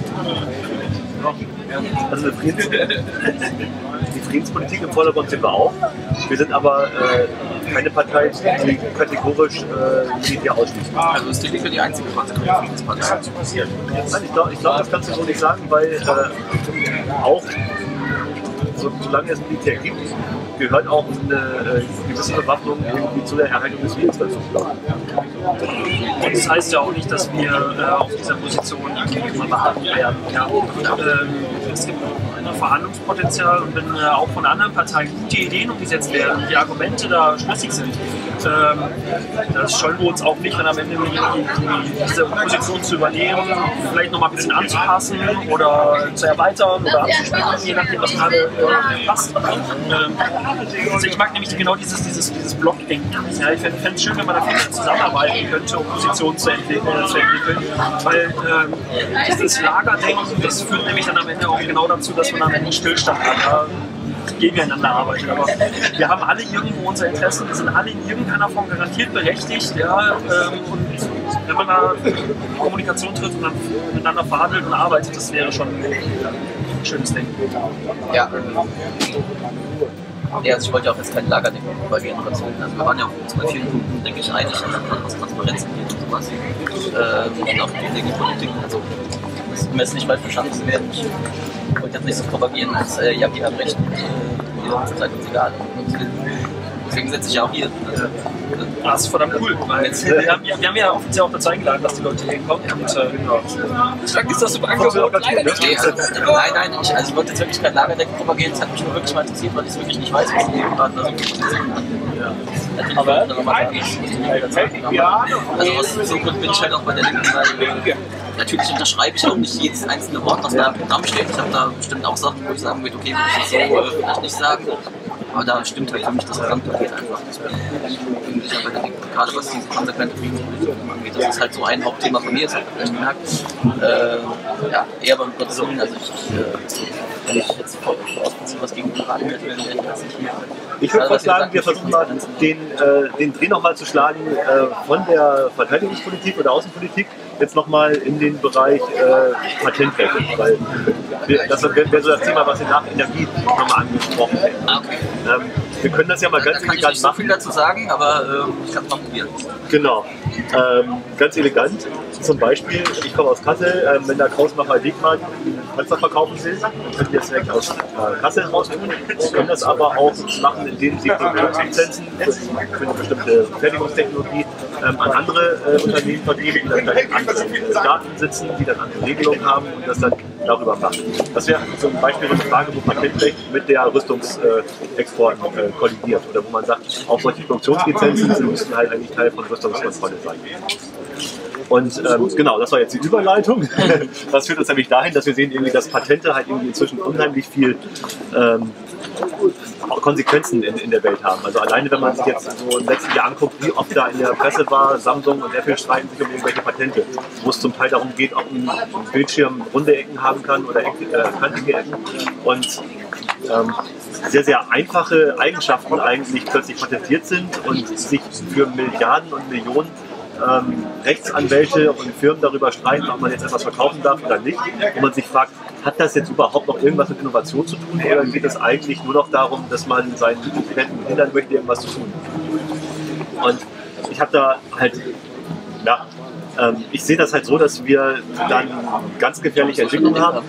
Also die Friedenspolitik im Vordergrund sind wir auch. Wir sind aber keine Partei, die kategorisch Militär ausschließt. Also ist die Linke die einzige Friedenspartei? Ich glaube, das kannst du so nicht sagen, weil auch solange es Militär gibt, gehört auch eine gewisse Bewaffnung irgendwie zu der Erhaltung des Friedens dazu. Und das heißt ja auch nicht, dass wir auf dieser Position immer beharren werden. Ja. Es gibt Menge Verhandlungspotenzial und wenn auch von anderen Parteien gute Ideen umgesetzt werden, die Argumente da schlüssig sind, das scheuen wir uns auch nicht, wenn am Ende diese Position zu übernehmen, vielleicht nochmal ein bisschen anzupassen oder zu erweitern oder abzuspielen, je nachdem, was gerade passt. Also ich mag nämlich genau dieses Blockdenken. Ja, ich fände es schön, wenn man da viel zusammenarbeiten könnte, um Positionen zu entwickeln, weil dieses Lagerdenken, das führt nämlich dann am Ende auch genau dazu, dass man am Ende einen Stillstand hat. Ja, gegeneinander arbeitet. Aber wir haben alle irgendwo unsere Interessen, wir sind alle in irgendeiner Form garantiert berechtigt. Ja, und wenn man da in Kommunikation tritt und dann miteinander verhandelt und arbeitet, das wäre schon ein schönes Ding. Ja. Ja, also ich wollte ja auch jetzt kein Lagerdenken übergehen oder so. Also wir waren ja auch uns bei vielen Punkten, denke ich, einig, was Transparenz angeht und sowas. Und auch die Politik. Also, das ist mir jetzt nicht falsch verstanden zu werden. Ich wollte jetzt nicht so propagieren, als ja, die haben recht, die seid uns egal. Und deswegen sitze ich ja auch hier. Das ist verdammt cool. Weil wir haben ja offiziell auch dazu eingeladen, dass die Leute hier kommen. Und danke, ist das super Angebot. Nein, ich wollte jetzt wirklich kein Lagerdenken propagieren. Das hat mich nur wirklich mal interessiert, weil ich es wirklich nicht weiß, was die eben gerade da so aber also so gut bin ich halt auch bei der Linken, weil natürlich unterschreibe ich auch nicht jedes einzelne Wort, was da im Programm steht. Ich habe da bestimmt auch Sachen, wo ich sagen würde, okay, würde ich jetzt so vielleicht nicht sagen. Aber da stimmt halt für mich das Gesamtpaket einfach. Deswegen ich bei der Linken, gerade was diese konsequente Friedenspolitik angeht. Das ist halt so ein Hauptthema von mir, das habt ihr vielleicht gemerkt. Ja, eher beim Gottes Willen, also wenn ich jetzt ausbeziehe, was gegen Piraten hätte, wäre ich das nicht mehr. Ich würde sagen, wir versuchen mal den Dreh nochmal zu schlagen von der Verteidigungspolitik oder Außenpolitik jetzt nochmal in den Bereich Patentrecht, weil das wäre so das Thema, was wir nach Energie nochmal angesprochen hätten. Okay. Wir können das ja mal ganz elegant machen. Ich kann nicht so viel dazu sagen, aber ich kann es mal probieren. Genau. Ganz elegant. Zum Beispiel, ich komme aus Kassel, wenn der Krausmacher Wegmann einen Panzer verkaufen will, dann können die das direkt aus Kassel raus tun. Sie können das aber auch machen, indem sie Produktionslizenzen für eine bestimmte Fertigungstechnologie an andere Unternehmen vergeben, die dann in anderen Staaten sitzen, die dann andere Regelungen haben und das dann darüber machen. Das wäre zum Beispiel so eine Frage, wo Patentrecht mit der Rüstungsexporten kollidiert oder wo man sagt, auch solche Produktionslizenzen müssen halt eigentlich Teil von Rüstungskontrolle sein. Und genau, das war jetzt die Überleitung. Das führt uns nämlich dahin, dass wir sehen, irgendwie, dass Patente halt irgendwie inzwischen unheimlich viel Konsequenzen in der Welt haben. Also alleine, wenn man sich jetzt so im letzten Jahr anguckt, wie oft da in der Presse war, Samsung und Apple streiten sich um irgendwelche Patente, wo es zum Teil darum geht, ob ein Bildschirm runde Ecken haben kann oder kantige Ecken. Und sehr, sehr einfache Eigenschaften eigentlich plötzlich patentiert sind und sich für Milliarden und Millionen Rechtsanwälte und Firmen darüber streiten, ob man jetzt etwas verkaufen darf oder nicht. Und man sich fragt, hat das jetzt überhaupt noch irgendwas mit Innovation zu tun oder geht es eigentlich nur noch darum, dass man seinen Klienten hindern möchte, irgendwas zu tun? Und ich habe da halt, ja, ich sehe das halt so, dass wir dann ganz gefährliche Entwicklungen haben,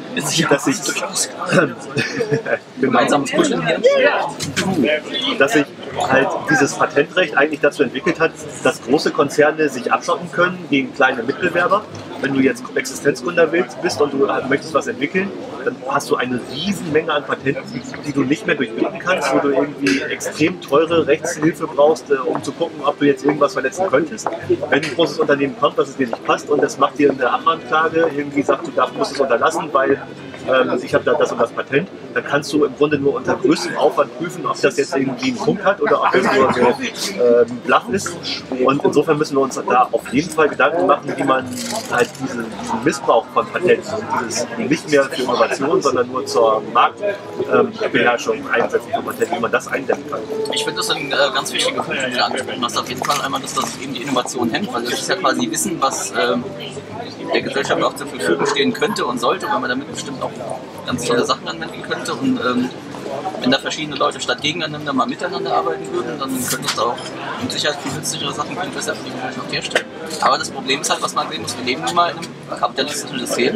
dass sich halt dieses Patentrecht eigentlich dazu entwickelt hat, dass große Konzerne sich abschotten können gegen kleine Mitbewerber. Wenn du jetzt Existenzgründer bist und du möchtest was entwickeln, dann hast du eine riesen Menge an Patenten, die du nicht mehr durchblicken kannst, wo du irgendwie extrem teure Rechtshilfe brauchst, um zu gucken, ob du jetzt irgendwas verletzen könntest. Wenn ein großes Unternehmen kommt, das es dir nicht passt und das macht dir eine Abmahnklage, irgendwie sagt, du musst es unterlassen, weil ich habe da das und das Patent, dann kannst du im Grunde nur unter größtem Aufwand prüfen, ob das jetzt irgendwie einen Punkt hat oder ob es nur so Bluff ist. Und insofern müssen wir uns da auf jeden Fall Gedanken machen, wie man halt diesen Missbrauch von Patenten und dieses nicht mehr für Innovation, sondern nur zur Marktbeherrschung einsetzen von Patenten, wie man das eindämmen kann. Ich finde, das sind ganz wichtige Punkte, die du angesprochen hast. Auf jeden Fall einmal, dass das eben die Innovation hemmt, weil das ist ja quasi Wissen, was der Gesellschaft auch zur Verfügung stehen könnte und sollte, weil man damit bestimmt auch ganz tolle Sachen anwenden könnte. Und wenn da verschiedene Leute statt gegeneinander mal miteinander arbeiten würden, dann könnte es da auch mit Sicherheit viel nützlichere Sachen viel besser für die Gesellschaft herstellen. Aber das Problem ist halt, was man sehen muss, wir leben nun mal in einem kapitalistischen System.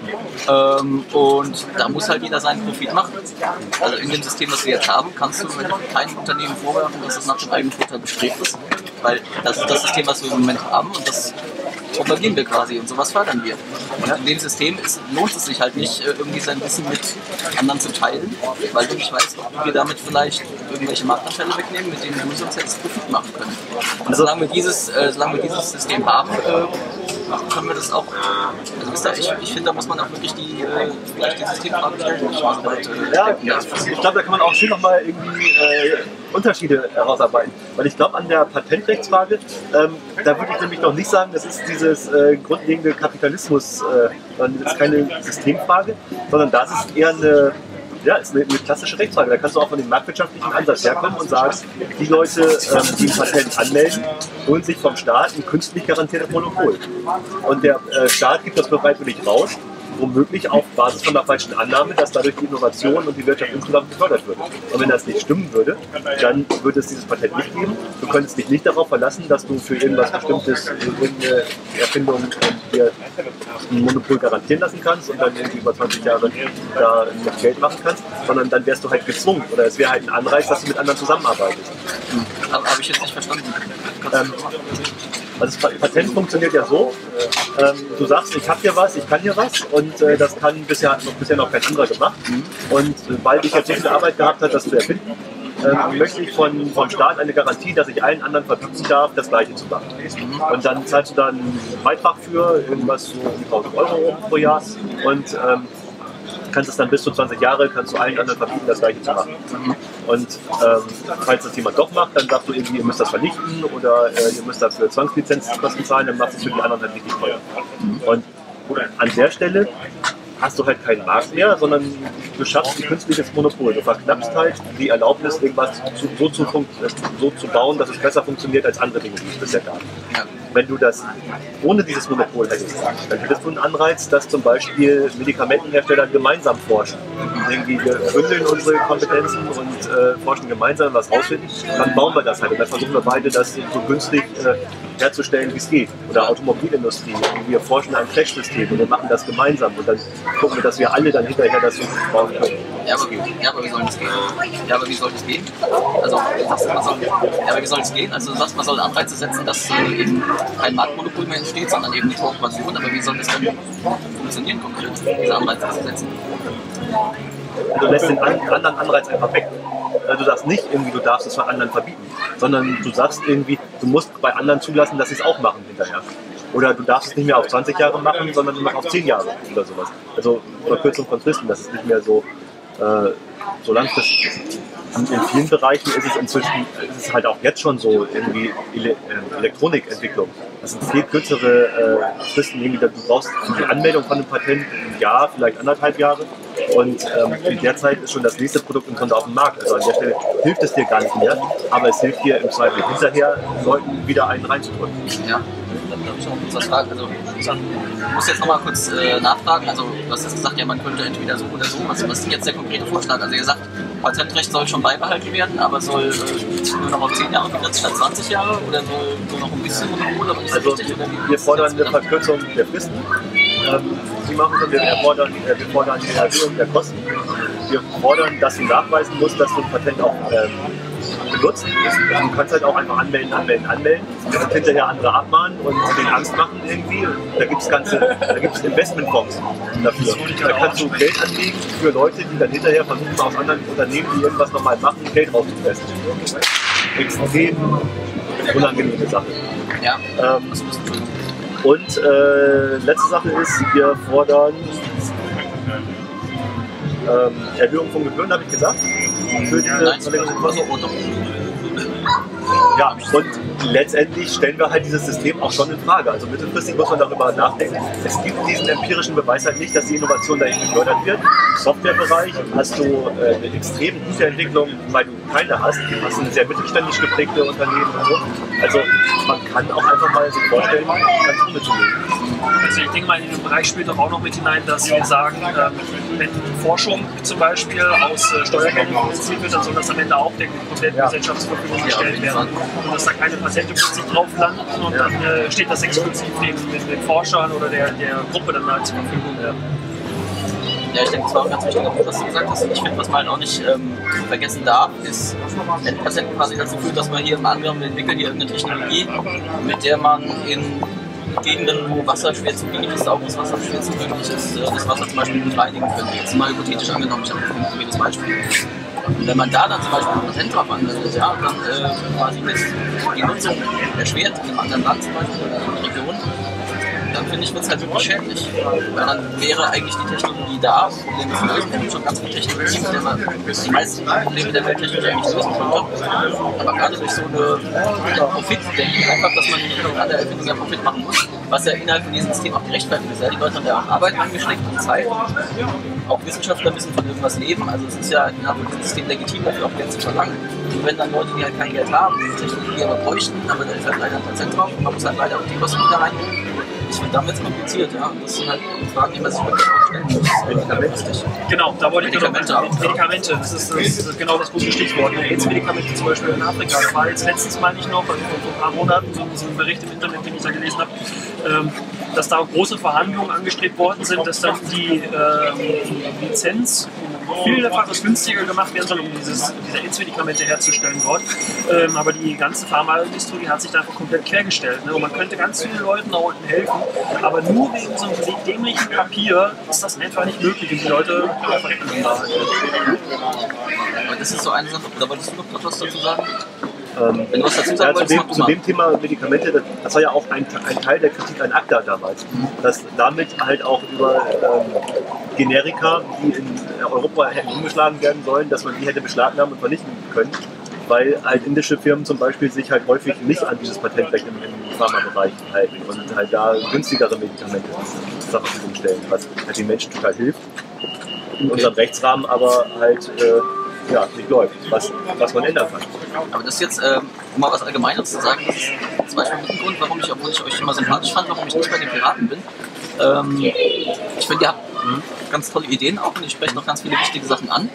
Und da muss halt jeder seinen Profit machen. Also in dem System, das wir jetzt haben, kannst du keinem Unternehmen vorwerfen, dass es nach dem eigenen Vorteil bestrebt ist. Weil das ist das System, was wir im Moment haben und das propagieren wir quasi und sowas fördern wir. Und in dem System lohnt es sich halt nicht, irgendwie sein Wissen mit anderen zu teilen, weil du nicht weißt, ob wir damit vielleicht irgendwelche Marktanteile wegnehmen, mit denen wir sonst jetzt Profit machen können. Und solange wir dieses System haben, können wir das auch. Also wisst ihr, ich finde, da muss man auch wirklich die Systemfrage stellen. Ich glaube, da kann man auch schön nochmal irgendwie Unterschiede herausarbeiten. Weil ich glaube, an der Patentrechtsfrage, da würde ich nämlich noch nicht sagen, das ist dieses grundlegende Kapitalismus, das ist keine Systemfrage, sondern das ist eher ist eine klassische Rechtsfrage. Da kannst du auch von dem marktwirtschaftlichen Ansatz herkommen und sagst, die Leute, die ein Patent anmelden, holen sich vom Staat ein künstlich garantiertes Monopol. Und der Staat gibt das bereitwillig raus, womöglich auf Basis von der falschen Annahme, dass dadurch die Innovation und die Wirtschaft insgesamt gefördert wird. Und wenn das nicht stimmen würde, dann würde es dieses Patent nicht geben. Du könntest dich nicht darauf verlassen, dass du für irgendwas Bestimmtes, irgendeine Erfindung dir ein Monopol garantieren lassen kannst und dann irgendwie über 20 Jahre da noch Geld machen kannst, sondern dann wärst du halt gezwungen oder es wäre halt ein Anreiz, dass du mit anderen zusammenarbeitest. Habe ich jetzt nicht verstanden. Also das Patent funktioniert ja so, du sagst, ich habe hier was, ich kann hier was und das kann bisher noch kein anderer gemacht. Und weil ich jetzt so viel Arbeit gehabt habe, das zu erfinden, möchte ich vom Staat eine Garantie, dass ich allen anderen verbieten darf, das Gleiche zu machen. Und dann zahlst du dann einen Beitrag für, irgendwas so um 1.000 Euro pro Jahr und kannst es dann bis zu 20 Jahre, kannst du allen anderen verbieten, das Gleiche zu machen. Und falls das jemand doch macht, dann sagst du irgendwie, ihr müsst das vernichten oder ihr müsst dafür Zwangslizenzkosten zahlen, dann macht es für die anderen halt richtig teuer. Und an der Stelle hast du halt keinen Markt mehr, sondern du schaffst ein künstliches Monopol. Du verknappst halt die Erlaubnis, irgendwas so zu bauen, dass es besser funktioniert als andere Dinge, die es bisher gab. Wenn du das ohne dieses Monopol hättest, dann hättest du einen Anreiz, dass zum Beispiel Medikamentenhersteller gemeinsam forschen. Irgendwie wir bündeln unsere Kompetenzen und forschen gemeinsam was rausfinden, dann bauen wir das halt und dann versuchen wir beide das so günstig herzustellen, wie es geht. Oder Automobilindustrie, wir forschen ein Flash-System und wir machen das gemeinsam und dann gucken wir, dass wir alle dann hinterher das so bauen können. Ja, aber wie soll das gehen? Ja, aber wie soll das gehen? Also, wie soll es gehen? Also, du sagst, man soll Anreize setzen, dass eben kein Marktmonopol mehr entsteht, sondern eben eine Kooperation. Aber wie soll das dann funktionieren konkret, diese Anreize zu setzen? Du lässt den anderen Anreiz einfach weg. Du sagst nicht irgendwie, du darfst es von anderen verbieten, sondern du sagst irgendwie, du musst bei anderen zulassen, dass sie es auch machen hinterher. Oder du darfst es nicht mehr auf 20 Jahre machen, sondern nur noch auf 10 Jahre oder sowas. Also Verkürzung von Fristen, das ist nicht mehr so langfristig ist. Und in vielen Bereichen ist es inzwischen, ist es halt auch jetzt schon so, irgendwie Elektronikentwicklung. Das sind viel kürzere Fristen. Du brauchst die Anmeldung von einem Patent ein Jahr, vielleicht 1,5 Jahre. Und in der Zeit ist schon das nächste Produkt im Grunde auf dem Markt. Also an der Stelle hilft es dir gar nicht mehr, aber es hilft dir im Zweifel hinterher, Leuten wieder einen reinzudrücken. Ja, dann habe ich noch kurz was fragen. Also, ich muss jetzt nochmal kurz nachfragen. Also, du hast jetzt gesagt, ja, man könnte entweder so oder so. Was ist denn jetzt der konkrete Vorschlag? Also, ihr sagt, Patentrecht soll schon beibehalten werden, aber soll nur noch auf 10 Jahre begrenzt statt 20 Jahre oder soll nur noch ein bisschen Monopol, aber nicht so richtig? Oder wir fordern eine Verkürzung der Fristen. Sie machen können, wir fordern eine Erhöhung der Kosten. Wir fordern, dass du nachweisen musst, dass du ein Patent auch benutzt. Du kannst halt auch einfach anmelden und hinterher andere abmahnen und denen Angst machen irgendwie. Da gibt es Investmentfonds dafür. Da kannst du Geld anlegen für Leute, die dann hinterher versuchen, aus anderen Unternehmen, die irgendwas nochmal machen, Geld rauszupressen. Extrem unangenehme Sache. Ja, und letzte Sache ist, wir fordern Erhöhung von Gebühren, habe ich gesagt. Für ja, und letztendlich stellen wir halt dieses System auch schon in Frage. Also mittelfristig muss man darüber nachdenken. Es gibt diesen empirischen Beweis halt nicht, dass die Innovation dahin gefördert wird. Im Softwarebereich hast du eine extrem gute Entwicklung, weil du keine hast. Du hast ein sehr mittelständisch geprägte Unternehmen und so. Also man kann auch einfach mal sich vorstellen, ganz ohne zu leben. Also ich denke mal, in den Bereich spielt doch auch noch mit hinein, dass wir sagen, wenn Forschung zum Beispiel aus Steuergeldern finanziert wird, dann soll das am Ende auch der kompletten Gesellschaft zur Verfügung gestellt werden. Und dass da keine Patente plötzlich drauf landen und dann steht das exklusiv den Forschern oder der Gruppe dann halt zur Verfügung. Ja, ich denke, das war auch ein ganz wichtiger Punkt, was du gesagt hast. Und ich finde, was man halt auch nicht vergessen darf, ist, wenn Patienten quasi dazu führt, dass man hier im Anwendung entwickeln hier irgendeine Technologie, mit der man in Gegenden, wo Wasser schwer zugänglich ist, sauberes Wasser schwer zugänglich ist, das Wasser zum Beispiel nicht reinigen können. Jetzt mal hypothetisch angenommen, ich habe ein konkretes Beispiel. Und wenn man da dann zum Beispiel ein Patent drauf anwendet, ja, und dann quasi die Nutzung erschwert in einem anderen Land zum Beispiel oder in einer Region, dann finde ich, wird es halt wirklich schädlich. Weil dann wäre eigentlich die Technologie da, und Probleme zu lösen. Wir haben schon ganz viel Technologie, mit der man die meisten Probleme der Welttechnik eigentlich lösen könnte. Aber gerade durch so eine Profitdenke, einfach, dass man an der Erfindung ja Profit machen muss, was ja innerhalb von diesem System auch gerechtfertigt ist. Ja, die Leute haben ja auch Arbeit angesteckt und Zeit. Auch Wissenschaftler müssen von irgendwas leben. Also es ist ja innerhalb von diesem System legitim, dafür auch Geld zu verlangen. Und wenn dann Leute, die halt kein Geld haben, diese Technologie aber bräuchten, aber da ist halt leider ein Prozent drauf und man muss halt leider auch die Kosten wieder reinnehmen. Ich finde, damit kompliziert, ja. Das sind halt Fragen, die man sich wirklich auch stellen muss. Medikamente. Genau, da wollte ich Medikamente auch. Medikamente, das ist genau das große Stichwort. AIDS-Medikamente zum Beispiel in Afrika. Da war jetzt letztens, meine ich noch, also vor ein paar Monaten, so ein Bericht im Internet, den ich da gelesen habe, dass da große Verhandlungen angestrebt worden sind, dass dann die Lizenz vielfaches günstiger gemacht werden soll, um diese AIDS-Medikamente herzustellen dort. Aber die ganze Pharmaindustrie hat sich da einfach komplett quergestellt. Ne? Und man könnte ganz vielen Leuten da unten helfen, aber nur wegen so einem dämlichen Papier ist das einfach nicht möglich und die Leute verrecken dann da halt. Aber das ist so eine Sache, da wolltest du noch was dazu sagen? Wenn du was dazu sagen wolltest, zu dem Thema Medikamente, das war ja auch ein Teil der Kritik an ACTA damals, dass damit halt auch über Generika, die in Europa hätten umgeschlagen werden sollen, dass man die hätte beschlagnahmen und vernichten können, weil halt indische Firmen zum Beispiel sich halt häufig nicht an dieses Patentrecht im Pharmabereich halten und halt da günstigere Medikamente zur Verfügung stellen, was halt den Menschen total hilft, in unserem Rechtsrahmen aber halt nicht läuft, was man ändern kann. aber das ist jetzt, um mal was Allgemeines zu sagen, das ist zum Beispiel ein Grund, warum ich, obwohl ich euch immer sympathisch fand, warum ich nicht bei den Piraten bin. Ich finde, ihr habt ganz tolle Ideen auch und ihr sprecht noch ganz viele wichtige Sachen an.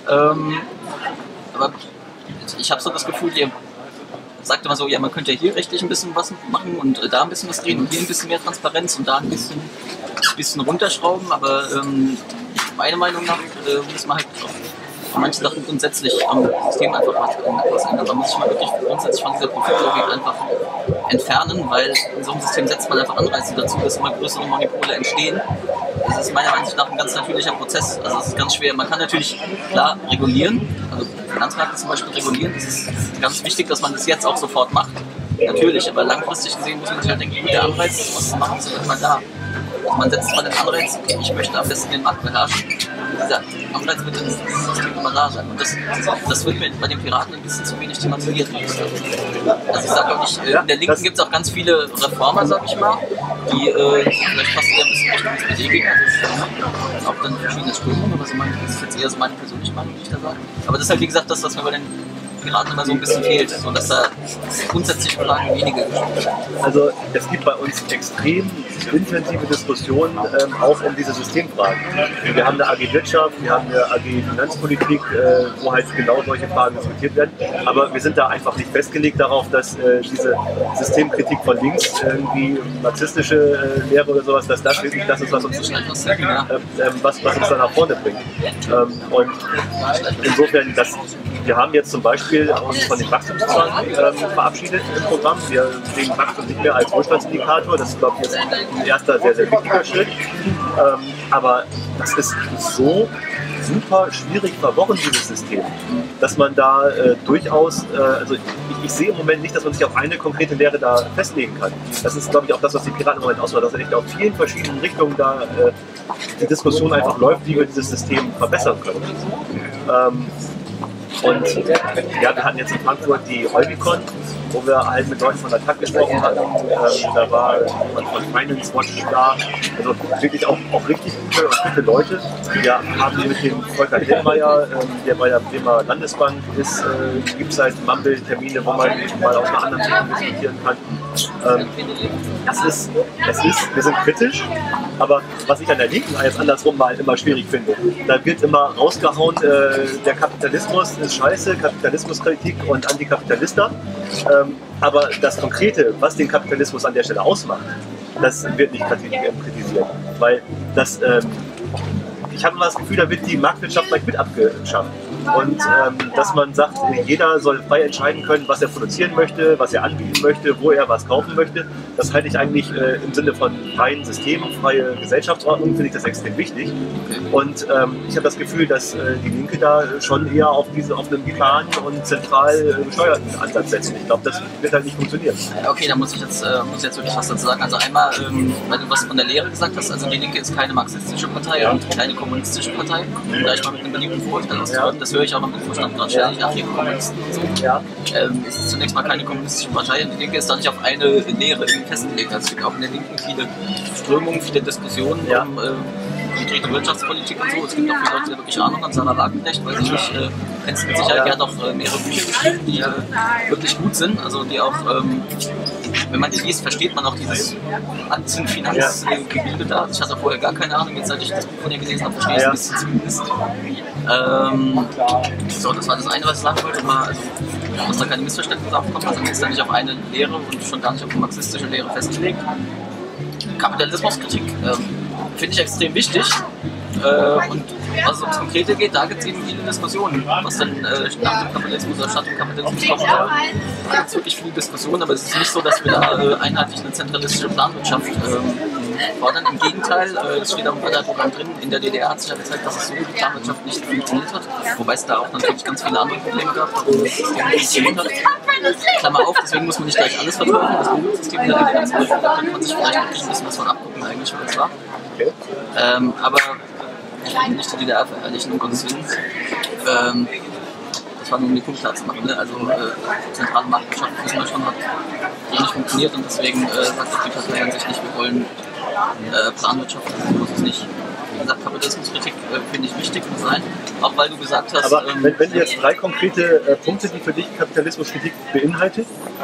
Aber ich habe so das Gefühl, ihr sagt immer so, ja, man könnte ja hier rechtlich ein bisschen was machen und da ein bisschen was drehen und hier ein bisschen mehr Transparenz und da ein bisschen runterschrauben, aber meiner Meinung nach muss man halt manche Sachen grundsätzlich am System einfach was ändern. Da muss ich mal wirklich grundsätzlich von dieser Profitlogik einfach entfernen, weil in so einem System setzt man einfach Anreize dazu, dass immer größere Monopole entstehen. Das ist meiner Ansicht nach ein ganz natürlicher Prozess. Also es ist ganz schwer. Man kann natürlich klar regulieren, also Finanzmärkte zum Beispiel regulieren. Das ist ganz wichtig, dass man das jetzt auch sofort macht. Natürlich, aber langfristig gesehen muss man sich halt denken, der Anreiz, was machen, ist immer da. Man setzt mal den Anreiz, okay, ich möchte am besten den Markt beherrschen. Dieser Anreiz wird in diesem System immer da sein. Und das wird mir bei den Piraten ein bisschen zu wenig thematisiert. Also ich sage auch nicht, in der Linken gibt es auch ganz viele Reformer, sag ich mal, die vielleicht fast eher ein bisschen Richtung SPD gehen. Also auch dann verschiedene Strömungen, aber so das ist jetzt eher so meine persönliche Meinung, die ich da sage. Aber das ist halt wie gesagt das, was mir bei den Piraten immer so ein bisschen fehlt, so dass da grundsätzlich Fragen wenige gestellt werden. Also es gibt bei uns extrem intensive Diskussionen auch um diese Systemfragen. Wir haben eine AG Wirtschaft, wir haben eine AG Finanzpolitik, wo halt genau solche Fragen diskutiert werden. Aber wir sind da einfach nicht festgelegt darauf, dass diese Systemkritik von links, irgendwie marxistische Lehre oder sowas, dass das wirklich das ist, was uns uns da nach vorne bringt. Und insofern, wir haben jetzt zum Beispiel uns von den Wachstumszahlen verabschiedet im Programm. Wir sehen Wachstum nicht mehr als Wohlstandsindikator. Das ist, glaube ich, jetzt ein erster sehr, sehr wichtiger Schritt. Aber das ist so super schwierig verworren, dieses System, dass man da durchaus, also ich sehe im Moment nicht, dass man sich auf eine konkrete Lehre da festlegen kann. Das ist, glaube ich, auch das, was die Piraten im Moment ausmacht, dass echt auf vielen verschiedenen Richtungen da die Diskussion einfach läuft, wie wir dieses System verbessern können. Und ja, wir hatten jetzt in Frankfurt die Holbicon, wo wir halt mit Leuten von der TAG gesprochen hatten. Da war jemand von Finance Watch da, also wirklich auch richtig gute Leute. Wir haben mit dem Volker Dillmeier, der bei der Bremer Landesbank ist, gibt es halt Mumble-Termine, wo man mal auf einer anderen Ebene diskutieren kann. Wir sind kritisch, aber was ich an der Linken jetzt andersrum mal immer schwierig finde, da wird immer rausgehauen, der Kapitalismus ist scheiße, Kapitalismuskritik und Antikapitalista, aber das Konkrete, was den Kapitalismus an der Stelle ausmacht, das wird nicht kritisiert, weil das, ich habe immer das Gefühl, da wird die Marktwirtschaft gleich mit abgeschafft. und dass man sagt, jeder soll frei entscheiden können, was er produzieren möchte, was er anbieten möchte, wo er was kaufen möchte. Das halte ich eigentlich im Sinne von freien Systemen, freie Gesellschaftsordnung, finde ich das extrem wichtig. Und ich habe das Gefühl, dass die Linke da schon eher auf einen plan- und zentral gesteuerten Ansatz setzt. Ich glaube, das wird halt nicht funktionieren. Okay, da muss ich jetzt wirklich was dazu sagen. Also einmal, weil du was von der Lehre gesagt hast, also die Linke ist keine marxistische Partei und keine kommunistische Partei. Um gleich mal mit einem beliebten Vorurteil auszuhören, das höre ich auch noch mit Vorstand gerade ständig nach, hier Kommunisten und so. Ja. Es ist zunächst mal keine kommunistische Partei und die Linke ist da nicht auf eine Lehre festgelegt. Also es gibt auch in der Linken viele Strömungen, viele Diskussionen um hybride Wirtschaftspolitik und so. Es gibt auch viele Leute, die wirklich Ahnung haben. Sarah Wagenknecht, weiß ich nicht, kennst du mit Sicherheit, die hat auch mehrere Bücher geschrieben, die wirklich gut sind. Also die auch, wenn man die liest, versteht man auch dieses Aktienfinanzgebilde da. Ich hatte vorher gar keine Ahnung, jetzt seit ich das Buch von ihr gelesen habe, verstehe ich es ein bisschen zumindest. So, das war das eine, was ich sagen wollte, war, also, dass da keine Missverständnisse aufkommen. Also ist da nicht auf eine Lehre und schon gar nicht auf eine marxistische Lehre festgelegt. Kapitalismuskritik finde ich extrem wichtig. Und was es ums Konkrete geht, da gibt es eben viele Diskussionen, was dann nach dem Kapitalismus oder statt dem Kapitalismus kommen soll. Da gibt es wirklich viele Diskussionen, aber es ist nicht so, dass wir da einheitlich eine zentralistische Planwirtschaft fordern. Im Gegenteil, es steht auch im Parteiprogramm drin, in der DDR hat sich ja gezeigt, dass es so die Planwirtschaft nicht funktioniert hat, wobei es da auch natürlich ganz viele andere Probleme gab, warum das System nicht funktioniert hat. Klammer auf, deswegen muss man nicht gleich alles verteufeln, das Bildungssystem in der DDR zum Beispiel, da könnte man sich vielleicht wirklich ein bisschen was von abgucken eigentlich, was es war. Okay. Aber ich will nicht die DDR verherrlichen, um Gottes Willen. Das war nur um die Punkte klar zu machen. Ne? Also zentrale Marktwirtschaft wissen wir schon, hat so nicht funktioniert und deswegen sagt auch die Partei an sich nicht, wir wollen Planwirtschaft, das muss es nicht. Wie gesagt, Kapitalismuskritik finde ich wichtig, muss sein. Auch weil du gesagt hast... Aber wenn du jetzt 3 konkrete Punkte, die für dich Kapitalismuskritik beinhaltet?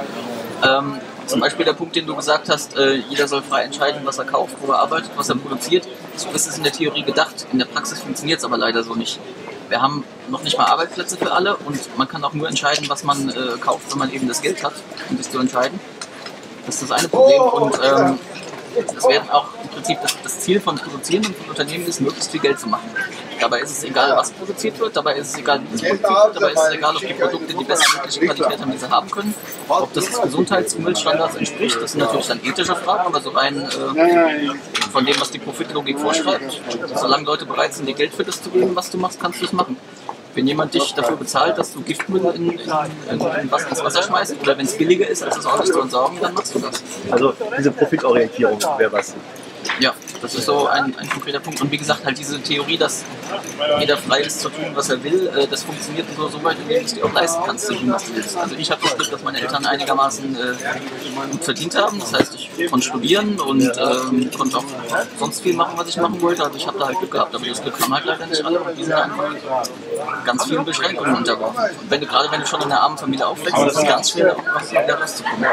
Zum Beispiel der Punkt, den du gesagt hast, jeder soll frei entscheiden, was er kauft, wo er arbeitet, was er produziert. So ist es in der Theorie gedacht. In der Praxis funktioniert es aber leider so nicht. Wir haben noch nicht mal Arbeitsplätze für alle und man kann auch nur entscheiden, was man kauft, wenn man eben das Geld hat, um das zu entscheiden. Das ist das eine Problem. Und das wäre auch im Prinzip das Ziel von Produzierenden und von Unternehmen ist, möglichst viel Geld zu machen. Dabei ist es egal, was produziert wird, dabei ist es egal, wie es produziert wird, dabei ist es egal, ob die Produkte die bestmögliche Qualität haben, die sie haben können, ob das Gesundheits- und Umweltstandards entspricht. Das sind natürlich dann ethische Fragen, aber so rein von dem, was die Profitlogik vorschreibt. Solange Leute bereit sind, dir Geld für das zu geben, was du machst, kannst du es machen. Wenn jemand dich dafür bezahlt, dass du Giftmüll ins Wasser schmeißt oder wenn es billiger ist, als es ordentlich zu entsorgen, dann machst du das. Also diese Profitorientierung wäre was. Ja, das ist so ein konkreter Punkt. Und wie gesagt, halt diese Theorie, dass jeder frei ist zu tun, was er will, das funktioniert nur so weit, indem du es dir auch leisten kannst, zu tun, was du willst. Also ich habe das Glück, dass meine Eltern einigermaßen gut verdient haben. Das heißt, ich konnte studieren und konnte auch sonst viel machen, was ich machen wollte. Also ich habe da halt Glück gehabt, aber das Glück haben halt leider nicht alle. Und die sind einfach ganz vielen Beschränkungen unterworfen. Und wenn du schon in einer armen Familie aufwächst, ist es ganz schwer, auch wieder rauszukommen.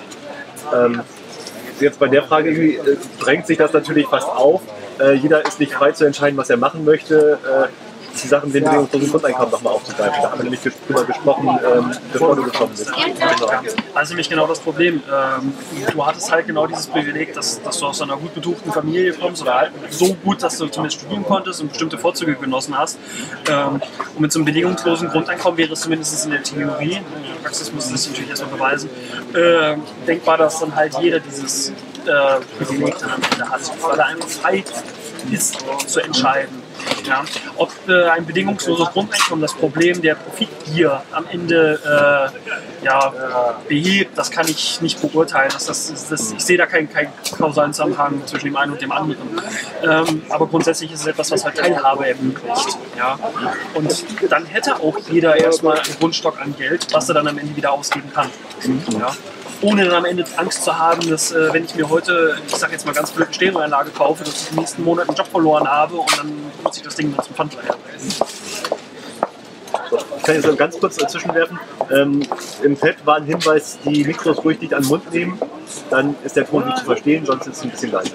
Jetzt bei der Frage irgendwie, drängt sich das natürlich fast auf. Jeder ist nicht frei zu entscheiden, was er machen möchte. Die Sachen, den bedingungslosen Grundeinkommen nochmal aufzugreifen. Da haben wir nämlich drüber gesprochen, bevor du gekommen bist. Genau. Das ist nämlich genau das Problem. Du hattest halt genau dieses Privileg, dass du aus einer gut betuchten Familie kommst oder halt so gut, dass du zumindest studieren konntest und bestimmte Vorzüge genossen hast. Und mit so einem bedingungslosen Grundeinkommen wäre es zumindest in der Theorie, in der Praxis muss das natürlich erstmal beweisen, denkbar, dass dann halt jeder dieses Privileg dann am Ende hat, weil er einfach frei ist zu entscheiden. Ja, ob ein bedingungsloses Grundeinkommen das Problem der Profitgier am Ende behebt, das kann ich nicht beurteilen. Ich sehe da keinen kausalen Zusammenhang zwischen dem einen und dem anderen. Aber grundsätzlich ist es etwas, was halt Teilhabe ermöglicht. Ja? Und dann hätte auch jeder erstmal einen Grundstock an Geld, was er dann am Ende wieder ausgeben kann. Ja? Ohne dann am Ende Angst zu haben, dass wenn ich mir heute, ich sag jetzt mal ganz blöd, eine Stereoanlage kaufe, dass ich im nächsten Monat einen Job verloren habe und dann muss ich das Ding nur zum Pfandleiher bringen. Ich kann jetzt ganz kurz dazwischenwerfen. Im Pad war ein Hinweis, die Mikros ruhig nicht an den Mund nehmen, dann ist der Ton nicht zu verstehen, sonst ist es ein bisschen leise.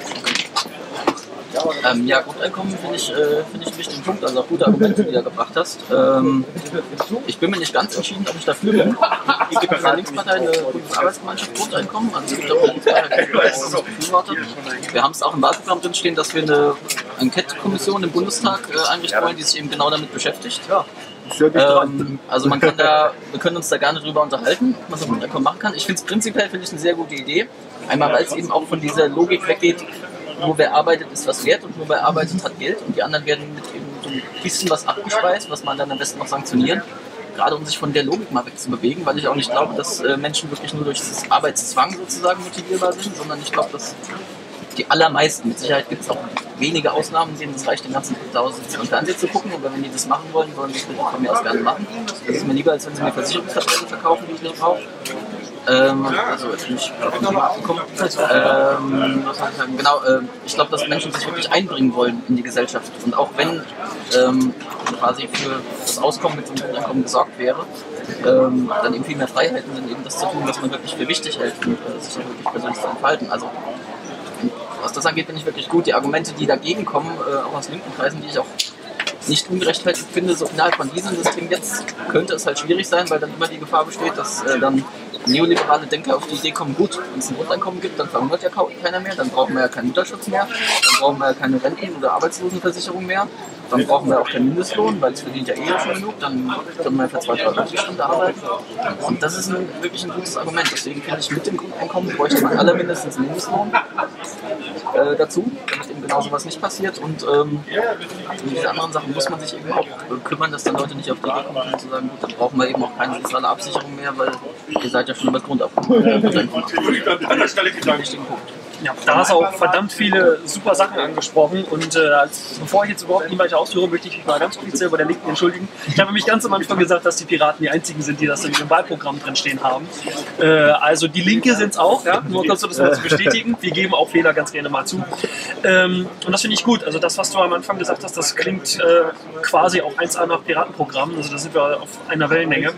Ja, Grundeinkommen finde ich einen wichtigen Punkt, also auch gute Argumente, die du da gebracht hast. Ich bin mir nicht ganz entschieden, ob ich dafür bin. Es gibt in der Linkspartei eine Bundesarbeitsgemeinschaft Grundeinkommen, also es gibt auch eine Linkspartei, die das befürwortet. Wir haben es auch im Wahlprogramm drin stehen, dass wir eine Enquete-Kommission im Bundestag einrichten wollen, die sich eben genau damit beschäftigt. Also wir können uns da gerne drüber unterhalten, was das Grundeinkommen machen kann. Ich finde es prinzipiell eine sehr gute Idee. Einmal, weil es eben auch von dieser Logik weggeht, nur wer arbeitet, ist was wert und nur wer arbeitet, hat Geld und die anderen werden mit eben so ein bisschen was abgespeist, was man dann am besten noch sanktionieren. Gerade um sich von der Logik mal wegzubewegen, weil ich auch nicht glaube, dass Menschen wirklich nur durch das Arbeitszwang sozusagen motivierbar sind, sondern ich glaube, dass die allermeisten, mit Sicherheit gibt es auch wenige Ausnahmen, denen es reicht, den ganzen Tag zu Hause sitzen und Fernsehen zu gucken, aber wenn die das machen wollen, sollen die das von mir aus gerne machen. Das ist mir lieber, als wenn sie mir Versicherungsverträge verkaufen, die ich nicht brauche. Also jetzt bin ich abgekommen. Ich glaube, dass Menschen sich wirklich einbringen wollen in die Gesellschaft und auch wenn quasi für das Auskommen mit so einem Grundeinkommen gesorgt wäre, dann eben viel mehr Freiheiten sind, eben das zu tun, was man wirklich für wichtig hält und sich dann wirklich persönlich zu entfalten. Also was das angeht, bin ich wirklich gut. Die Argumente, die dagegen kommen, auch aus linken Kreisen, die ich auch nicht ungerechtfertigt finde, so innerhalb von diesem System jetzt könnte es halt schwierig sein, weil dann immer die Gefahr besteht, dass dann neoliberale Denker auf die Idee kommen, gut, wenn es ein Grundeinkommen gibt, dann verhungert ja keiner mehr, dann brauchen wir ja keinen Mutterschutz mehr, dann brauchen wir ja keine Renten- oder Arbeitslosenversicherung mehr, dann brauchen wir auch keinen Mindestlohn, weil es verdient ja schon genug, dann können wir für 2,50 die Stunde arbeiten. Und das ist wirklich ein gutes Argument. Deswegen finde ich, mit dem Grundeinkommen bräuchte man allermindestens einen Mindestlohn dazu, damit eben genau sowas nicht passiert. Und um diese anderen Sachen muss man sich eben auch kümmern, dass dann Leute nicht auf die Idee kommen und zu sagen, gut, dann brauchen wir eben auch keine soziale Absicherung mehr, weil ihr seid ja schon über das Grundeinkommen. Ja, da hast du auch verdammt viele super Sachen angesprochen und bevor ich jetzt überhaupt nicht weiter ausführe, möchte ich mich mal ganz offiziell bei der Linken entschuldigen. Ich habe nämlich ganz am Anfang gesagt, dass die Piraten die einzigen sind, die das in ihrem Wahlprogramm drin stehen haben. Also die Linke sind es auch, ja? Nur kannst du das mal zu bestätigen. Wir geben auch Fehler ganz gerne mal zu. Und das finde ich gut. Also das, was du am Anfang gesagt hast, das klingt quasi auch 1A nach Piratenprogramm. Also da sind wir auf einer Wellenlänge.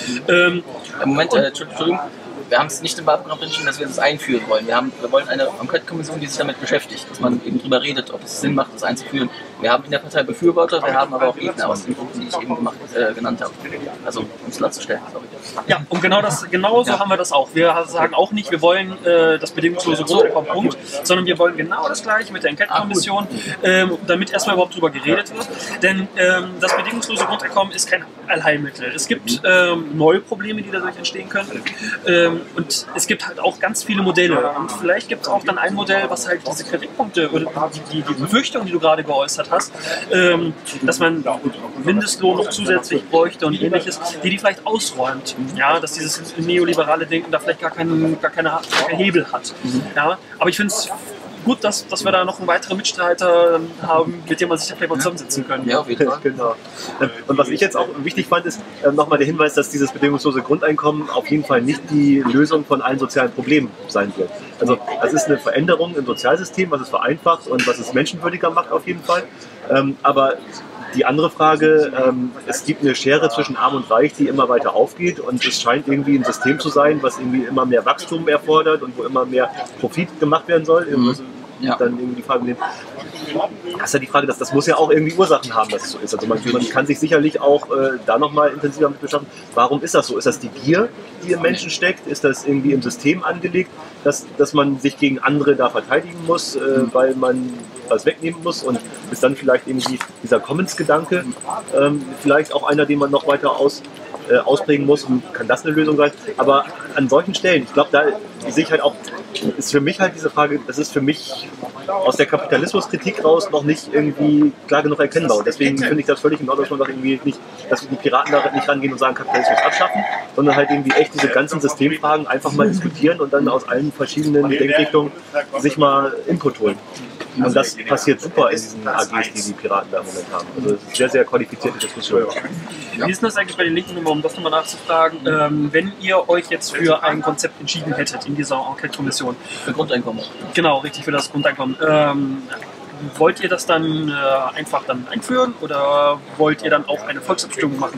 Moment, Entschuldigung. Wir haben es nicht im Wahlprogramm drin, dass wir das einführen wollen. Wir wollen eine Enquete-Kommission, die sich damit beschäftigt, dass man eben darüber redet, ob es Sinn macht, das einzuführen. Wir haben in der Partei Befürworter, wir haben aber auch Gegner aus den Gruppen, die ich eben genannt habe. Also, um es klarzustellen. Ja, und genauso haben wir das auch. Wir sagen auch nicht, wir wollen das bedingungslose Grundeinkommen, Punkt, sondern wir wollen genau das Gleiche mit der Enquete-Kommission, damit erstmal überhaupt darüber geredet wird. Denn das bedingungslose Grundeinkommen ist kein Allheilmittel. Es gibt neue Probleme, die dadurch entstehen können. Und es gibt halt auch ganz viele Modelle. Und vielleicht gibt es auch dann ein Modell, was halt diese Kritikpunkte oder die Befürchtung, die du gerade geäußert hast, dass man Mindestlohn noch zusätzlich bräuchte und ähnliches, die vielleicht ausräumt. Ja, dass dieses neoliberale Denken da vielleicht gar keinen Hebel hat. Ja, aber ich finde es gut, dass wir da noch einen weiteren Mitstreiter haben, mit dem man sich vielleicht mal zusammensetzen können. Ja, auf jeden Fall. Genau. Und was ich jetzt auch wichtig fand, ist nochmal der Hinweis, dass dieses bedingungslose Grundeinkommen auf jeden Fall nicht die Lösung von allen sozialen Problemen sein wird. Also das ist eine Veränderung im Sozialsystem, was es vereinfacht und was es menschenwürdiger macht auf jeden Fall. Aber die andere Frage, es gibt eine Schere zwischen Arm und Reich, die immer weiter aufgeht und es scheint irgendwie ein System zu sein, was irgendwie immer mehr Wachstum erfordert und wo immer mehr Profit gemacht werden soll. Ja. Dann irgendwie die Frage, das ist ja die Frage, das muss ja auch irgendwie Ursachen haben, dass es so ist. Also man kann sich sicherlich auch da nochmal intensiver mit beschaffen. Warum ist das so? Ist das die Gier, die im Menschen steckt? Ist das irgendwie im System angelegt, dass man sich gegen andere da verteidigen muss, weil man was wegnehmen muss und ist dann vielleicht irgendwie dieser Commons-Gedanke vielleicht auch einer, den man noch weiter ausprägen muss und kann das eine Lösung sein. Aber an solchen Stellen, ich glaube, da sehe ich halt auch, ist für mich halt diese Frage, das ist für mich aus der Kapitalismuskritik raus noch nicht irgendwie klar genug erkennbar. Und deswegen finde ich das völlig in Ordnung, dass man doch irgendwie nicht, dass die Piraten da nicht rangehen und sagen, Kapitalismus abschaffen, sondern halt irgendwie echt diese ganzen Systemfragen einfach mal diskutieren und dann aus allen verschiedenen Denkrichtungen sich mal Input holen. Und das passiert super in diesen AGs, die die Piraten da im Moment haben. Also das ist sehr, sehr qualifizierte Diskussion. Wie ist das eigentlich bei den Linken, um das nochmal nachzufragen, wenn ihr euch jetzt für ein Konzept entschieden hättet in dieser Enquete-Kommission? Für Grundeinkommen. Genau, richtig, für das Grundeinkommen. Wollt ihr das dann einfach dann einführen oder wollt ihr dann auch eine Volksabstimmung machen?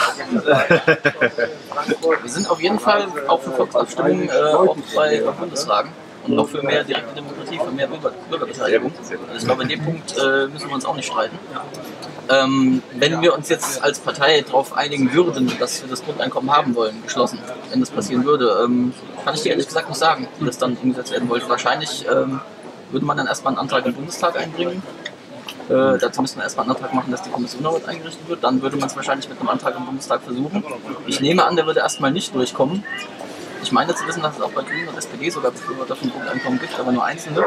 Wir sind auf jeden Fall auch für Volksabstimmungen auch bei Bundesfragen. Und auch für mehr direkte Demokratie, für mehr Bürgerbeteiligung. Also ich glaube, in dem Punkt müssen wir uns auch nicht streiten. Wenn wir uns jetzt als Partei darauf einigen würden, dass wir das Grundeinkommen haben wollen, geschlossen, wenn das passieren würde, kann ich dir ehrlich gesagt nicht sagen, wie das dann umgesetzt werden wollte. Wahrscheinlich würde man dann erstmal einen Antrag im Bundestag einbringen Dazu müsste man erstmal einen Antrag machen, dass die Kommission dort eingerichtet wird. Dann würde man es wahrscheinlich mit einem Antrag im Bundestag versuchen. Ich nehme an, der würde erstmal nicht durchkommen. Ich meine zu wissen, dass es auch bei Grünen und SPD sogar Befürworter von Grundeinkommen gibt, aber nur einzelne.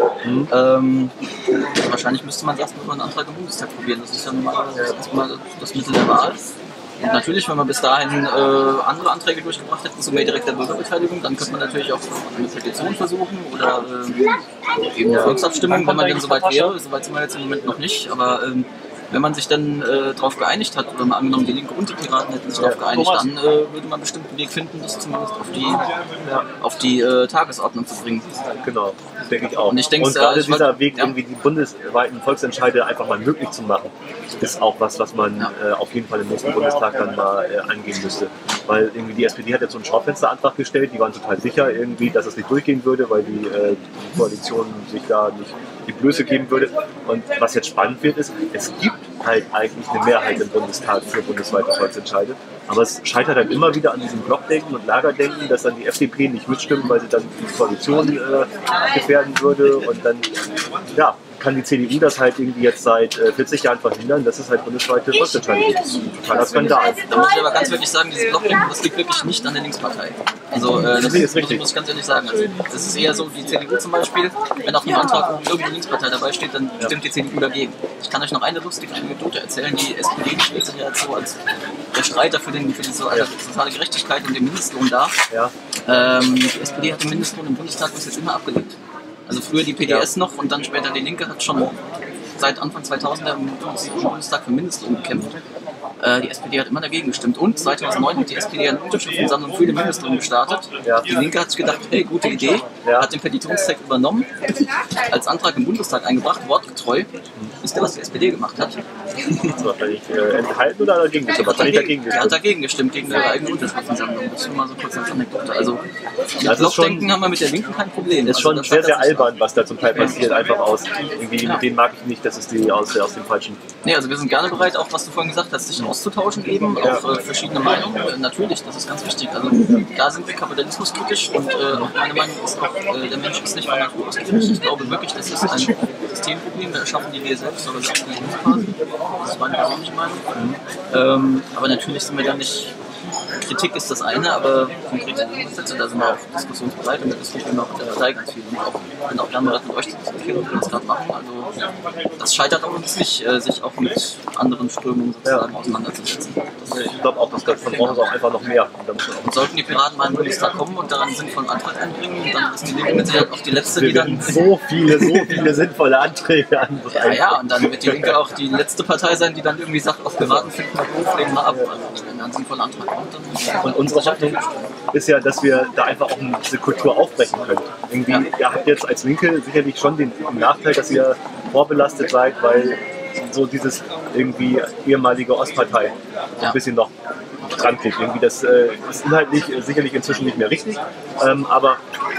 Wahrscheinlich müsste man erstmal einen Antrag im Bundestag probieren. Das ist ja normalerweise erstmal das Mittel der Wahl. Und natürlich, wenn man bis dahin andere Anträge durchgebracht hätte zu mehr direkter Bürgerbeteiligung, dann könnte man natürlich auch eine Petition versuchen oder eben eine Volksabstimmung, wenn man denn soweit wäre. Soweit sind wir jetzt im Moment noch nicht, aber wenn man sich dann darauf geeinigt hat, oder mal angenommen die Linke und die Piraten hätten sich darauf geeinigt, dann würde man bestimmt einen Weg finden, das zumindest auf die Tagesordnung zu bringen. Genau, das denke ich auch. Und, ich denke, gerade dieser Weg, irgendwie die bundesweiten Volksentscheide einfach mal möglich zu machen, ist auch was man auf jeden Fall im nächsten Bundestag dann mal angehen müsste. Weil irgendwie die SPD hat jetzt so einen Schaufensterantrag gestellt, die waren total sicher irgendwie, dass es nicht durchgehen würde, weil die Koalition sich da nicht die Blöße geben würde. Und was jetzt spannend wird, ist, es gibt halt eigentlich eine Mehrheit im Bundestag für bundesweite Volksentscheide. Aber es scheitert halt immer wieder an diesem Blockdenken und Lagerdenken, dass dann die FDP nicht mitstimmt, weil sie dann die Koalition gefährden würde. Und dann kann die CDU das halt irgendwie jetzt seit 40 Jahren verhindern, dass es halt bundesweite Volksentscheide gibt. Das ist ein totaler Skandal. Da muss ich aber ganz wirklich sagen, dieses Blockdenken, das liegt wirklich nicht an der Linkspartei. Also das ist richtig, muss ich ganz ehrlich sagen. Also, das ist eher so, die CDU zum Beispiel, wenn auf einem Antrag irgendeine Linkspartei dabei steht, dann stimmt die CDU dagegen. Ich kann euch noch eine lustige Anekdote erzählen. Die SPD steht sich ja jetzt so als der Streiter für die soziale Gerechtigkeit und den Mindestlohn da. Ja. Die SPD hat den Mindestlohn im Bundestag bis jetzt immer abgelehnt. Also früher die PDS noch und dann später die Linke hat schon seit Anfang 2000 im Bundestag für Mindestlohn gekämpft. Die SPD hat immer dagegen gestimmt und 2009 hat die SPD eine Unterschriftensammlung für den Mindestlohn gestartet. Ja. Die Linke hat sich gedacht, hey, gute Idee, hat den Petitionstext übernommen, als Antrag im Bundestag eingebracht, wortgetreu. Wisst ihr, was die SPD gemacht hat? Wahrscheinlich enthalten oder dagegen gestimmt? Wahrscheinlich dagegen gestimmt. Er hat dagegen gestimmt, gegen ihre eigene Unterschriftensammlung. Das ist schon mal so kurz als Anekdote. Also mit Blockdenken haben wir mit der Linken kein Problem. Das ist schon sehr, sehr albern, was da zum Teil passiert, einfach aus. Irgendwie mit denen mag ich nicht, dass es die aus dem falschen. Nee, also wir sind gerne bereit, auch was du vorhin gesagt hast, sich auszutauschen eben, auf verschiedene Meinungen. Natürlich, das ist ganz wichtig. Also da sind wir kapitalismuskritisch und auch meine Meinung ist auch, der Mensch ist nicht von Natur aus kritisch. Ich glaube wirklich, das ist ein Systemproblem, wir erschaffen die wir selbst, aber das ist nicht quasi. Das ist meine persönliche Meinung. Aber natürlich sind wir da nicht. Kritik ist das eine, aber konkrete Umsätze, da sind wir auch diskussionsbereit und da diskutieren wir auch mit der Partei ganz viel. Und ich bin auch gerne bereit, mit euch zu diskutieren und wir das gerade machen. Also das scheitert auch uns nicht, sich auch mit anderen Strömungen sozusagen auseinanderzusetzen. Ich glaube auch, das braucht es auch einfach noch mehr. Und sollten die Piraten mal in den Bundestag kommen und daran einen sinnvollen Antrag einbringen, dann ist die Linke mit Sicherheit auch die letzte, die dann... So viele sinnvolle Anträge an. Ja, und dann wird die Linke auch die letzte Partei sein, die dann irgendwie sagt, auf Piraten finden wir doof, lehnen wir ab. Also wenn da ein sinnvoller Antrag kommt, dann... Und unsere Hoffnung ist ja, dass wir da einfach auch diese Kultur aufbrechen können. Irgendwie, ihr habt jetzt als Linke sicherlich schon den Nachteil, dass ihr vorbelastet seid, weil so dieses irgendwie ehemalige Ostpartei ein bisschen noch dran kriegt. Irgendwie das ist inhaltlich sicherlich inzwischen nicht mehr richtig, aber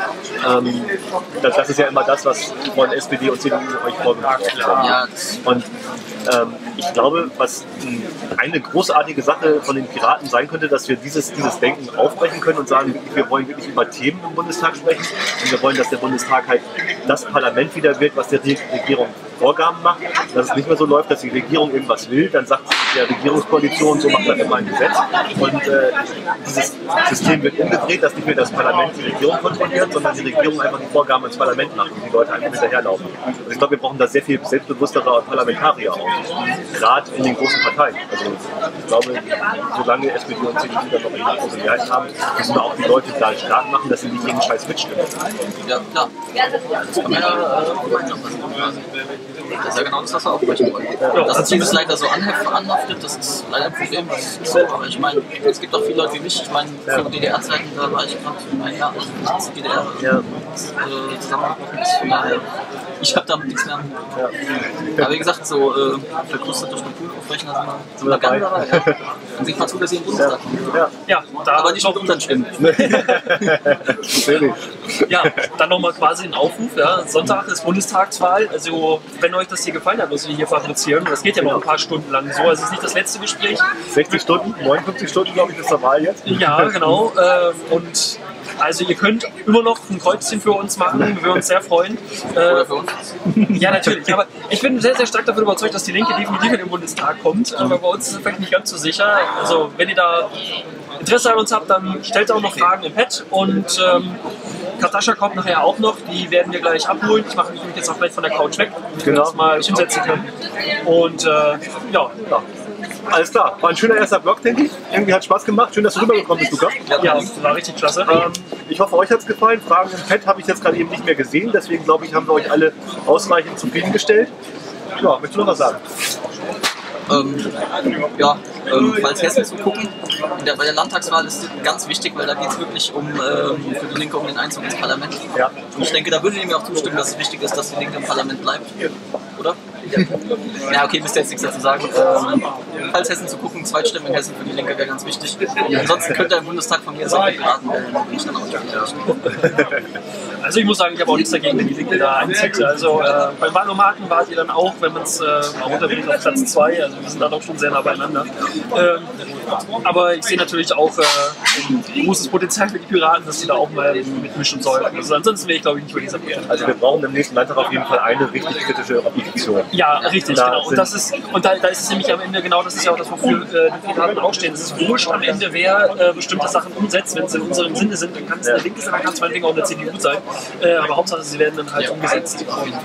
das ist ja immer das, was von SPD und CDU euch vorgebracht haben. Ja. Und ich glaube, was eine großartige Sache von den Piraten sein könnte, dass wir dieses Denken aufbrechen können und sagen, wir wollen wirklich über Themen im Bundestag sprechen und wir wollen, dass der Bundestag halt das Parlament wieder wird, was der Regierung Vorgaben macht, dass es nicht mehr so läuft, dass die Regierung irgendwas will, dann sagt der Regierungskoalition, so macht man immer ein Gesetz und dieses System wird umgedreht, dass nicht mehr das Parlament die Regierung kontrolliert, sondern die Regierung einfach die Vorgaben ins Parlament macht und die Leute einfach hinterherlaufen. Also ich glaube, wir brauchen da sehr viel selbstbewusstere Parlamentarier auch, gerade in den großen Parteien. Also ich glaube, solange SPD und CDU dann noch eine große Mehrheit haben, müssen wir auch die Leute da stark machen, dass sie nicht jeden Scheiß mitstimmen. Ja, klar. Das kann man ja das ist ja genau das, was wir aufbrechen wollen. Dass das Team leider so anhaftet, das ist leider ein Problem. Das ist so, aber ich meine, es gibt auch viele Leute wie mich. Ich meine, für DDR-Zeiten, da war ich gerade ein Jahr als DDR zusammengebrochen ist. Von daher, ich habe damit nichts mehr am Hut. Aber wie gesagt, so verkrustete Strukturen aufbrechen, sind wir gerne dabei. Dann sieht man zu, dass sie im Bundestag kommen. Ja, da aber nicht mit unseren Stimmen. Ja, dann nochmal quasi ein Aufruf. Ja. Sonntag ist Bundestagswahl. Also, wenn euch das hier gefallen hat, was wir hier fabrizieren, das geht ja noch ein paar Stunden lang so. Also, es ist nicht das letzte Gespräch. 60 Stunden, 59 Stunden, glaube ich, bis zur Wahl jetzt. Ja, genau. Und Also ihr könnt immer noch ein Kreuzchen für uns machen, wir würden uns sehr freuen. Oder für uns? Ja, natürlich, aber ich bin sehr, sehr stark davon überzeugt, dass die Linke definitiv in den Bundestag kommt, aber bei uns ist es vielleicht nicht ganz so sicher. Also wenn ihr da Interesse an uns habt, dann stellt auch noch Fragen im Pad und Katascha kommt nachher auch noch, die werden wir gleich abholen. Ich mache mich nämlich jetzt auch gleich von der Couch weg, damit wir das mal umsetzen können. Und ja. Alles klar, war ein schöner erster Vlog, denke ich. Irgendwie hat Spaß gemacht. Schön, dass du rübergekommen bist, Lukas. Ja, war richtig klasse. Ich hoffe, euch hat es gefallen. Fragen im Pad habe ich jetzt gerade eben nicht mehr gesehen. Deswegen glaube ich, haben wir euch alle ausreichend zufriedengestellt. Ja, möchtest du noch was sagen? Falls Hessen zu gucken, bei der Landtagswahl ist es ganz wichtig, weil da geht es wirklich für die Linke um den Einzug ins Parlament. Ja. Und ich denke, da würdet ihr mir auch zustimmen, dass es wichtig ist, dass die Linke im Parlament bleibt. Oder? Ja, okay, müsst ihr jetzt nichts dazu sagen. Falls Hessen zu gucken, Zweitstimmen in Hessen für die Linke wäre ganz wichtig. Ansonsten könnt ihr im Bundestag von mir sehr beraten werden, wenn ich dann auch nicht Also ich muss sagen, ich habe auch nichts dagegen, wenn die Linke da einzieht. Also beim Wahlomaten wart ihr dann auch, wenn man es mal runterbringt, auf Platz 2. Also wir sind da doch schon sehr nah beieinander. Aber ich sehe natürlich auch großes Potenzial für die Piraten, dass sie da auch mal mitmischen sollten. Also ansonsten wäre ich, glaube ich, nicht für dieser Partei. Also wir brauchen im nächsten Landtag auf jeden Fall eine richtig kritische Opposition. Ja, richtig, genau. Und, da ist es nämlich am Ende genau, das ist ja auch das, wofür die Piraten auch stehen. Es ist wurscht am Ende, wer bestimmte Sachen umsetzt. Wenn es in unserem Sinne sind, dann kann es eine Linke sein, dann kann es meinetwegen auch eine CDU sein. Aber Hauptsache, sie werden dann halt umgesetzt.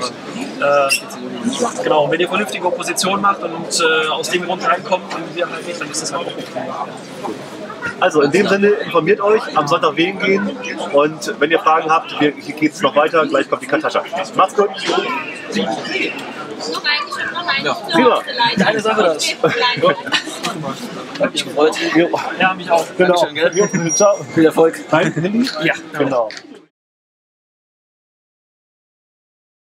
Genau, wenn ihr vernünftige Opposition macht und aus dem Grund reinkommt und wir halt nicht, dann ist das halt auch okay. Also in dem Sinne, informiert euch, am Sonntag wählen gehen und wenn ihr Fragen habt, hier geht es noch weiter, gleich kommt die Katascha. Macht's gut! Ja. Prima. Geile Sache das. Hat mich gefreut. Ja, mich auch. Genau. Dankeschön, gell? Ciao. Viel Erfolg. Dein Handy? Ja, Genau.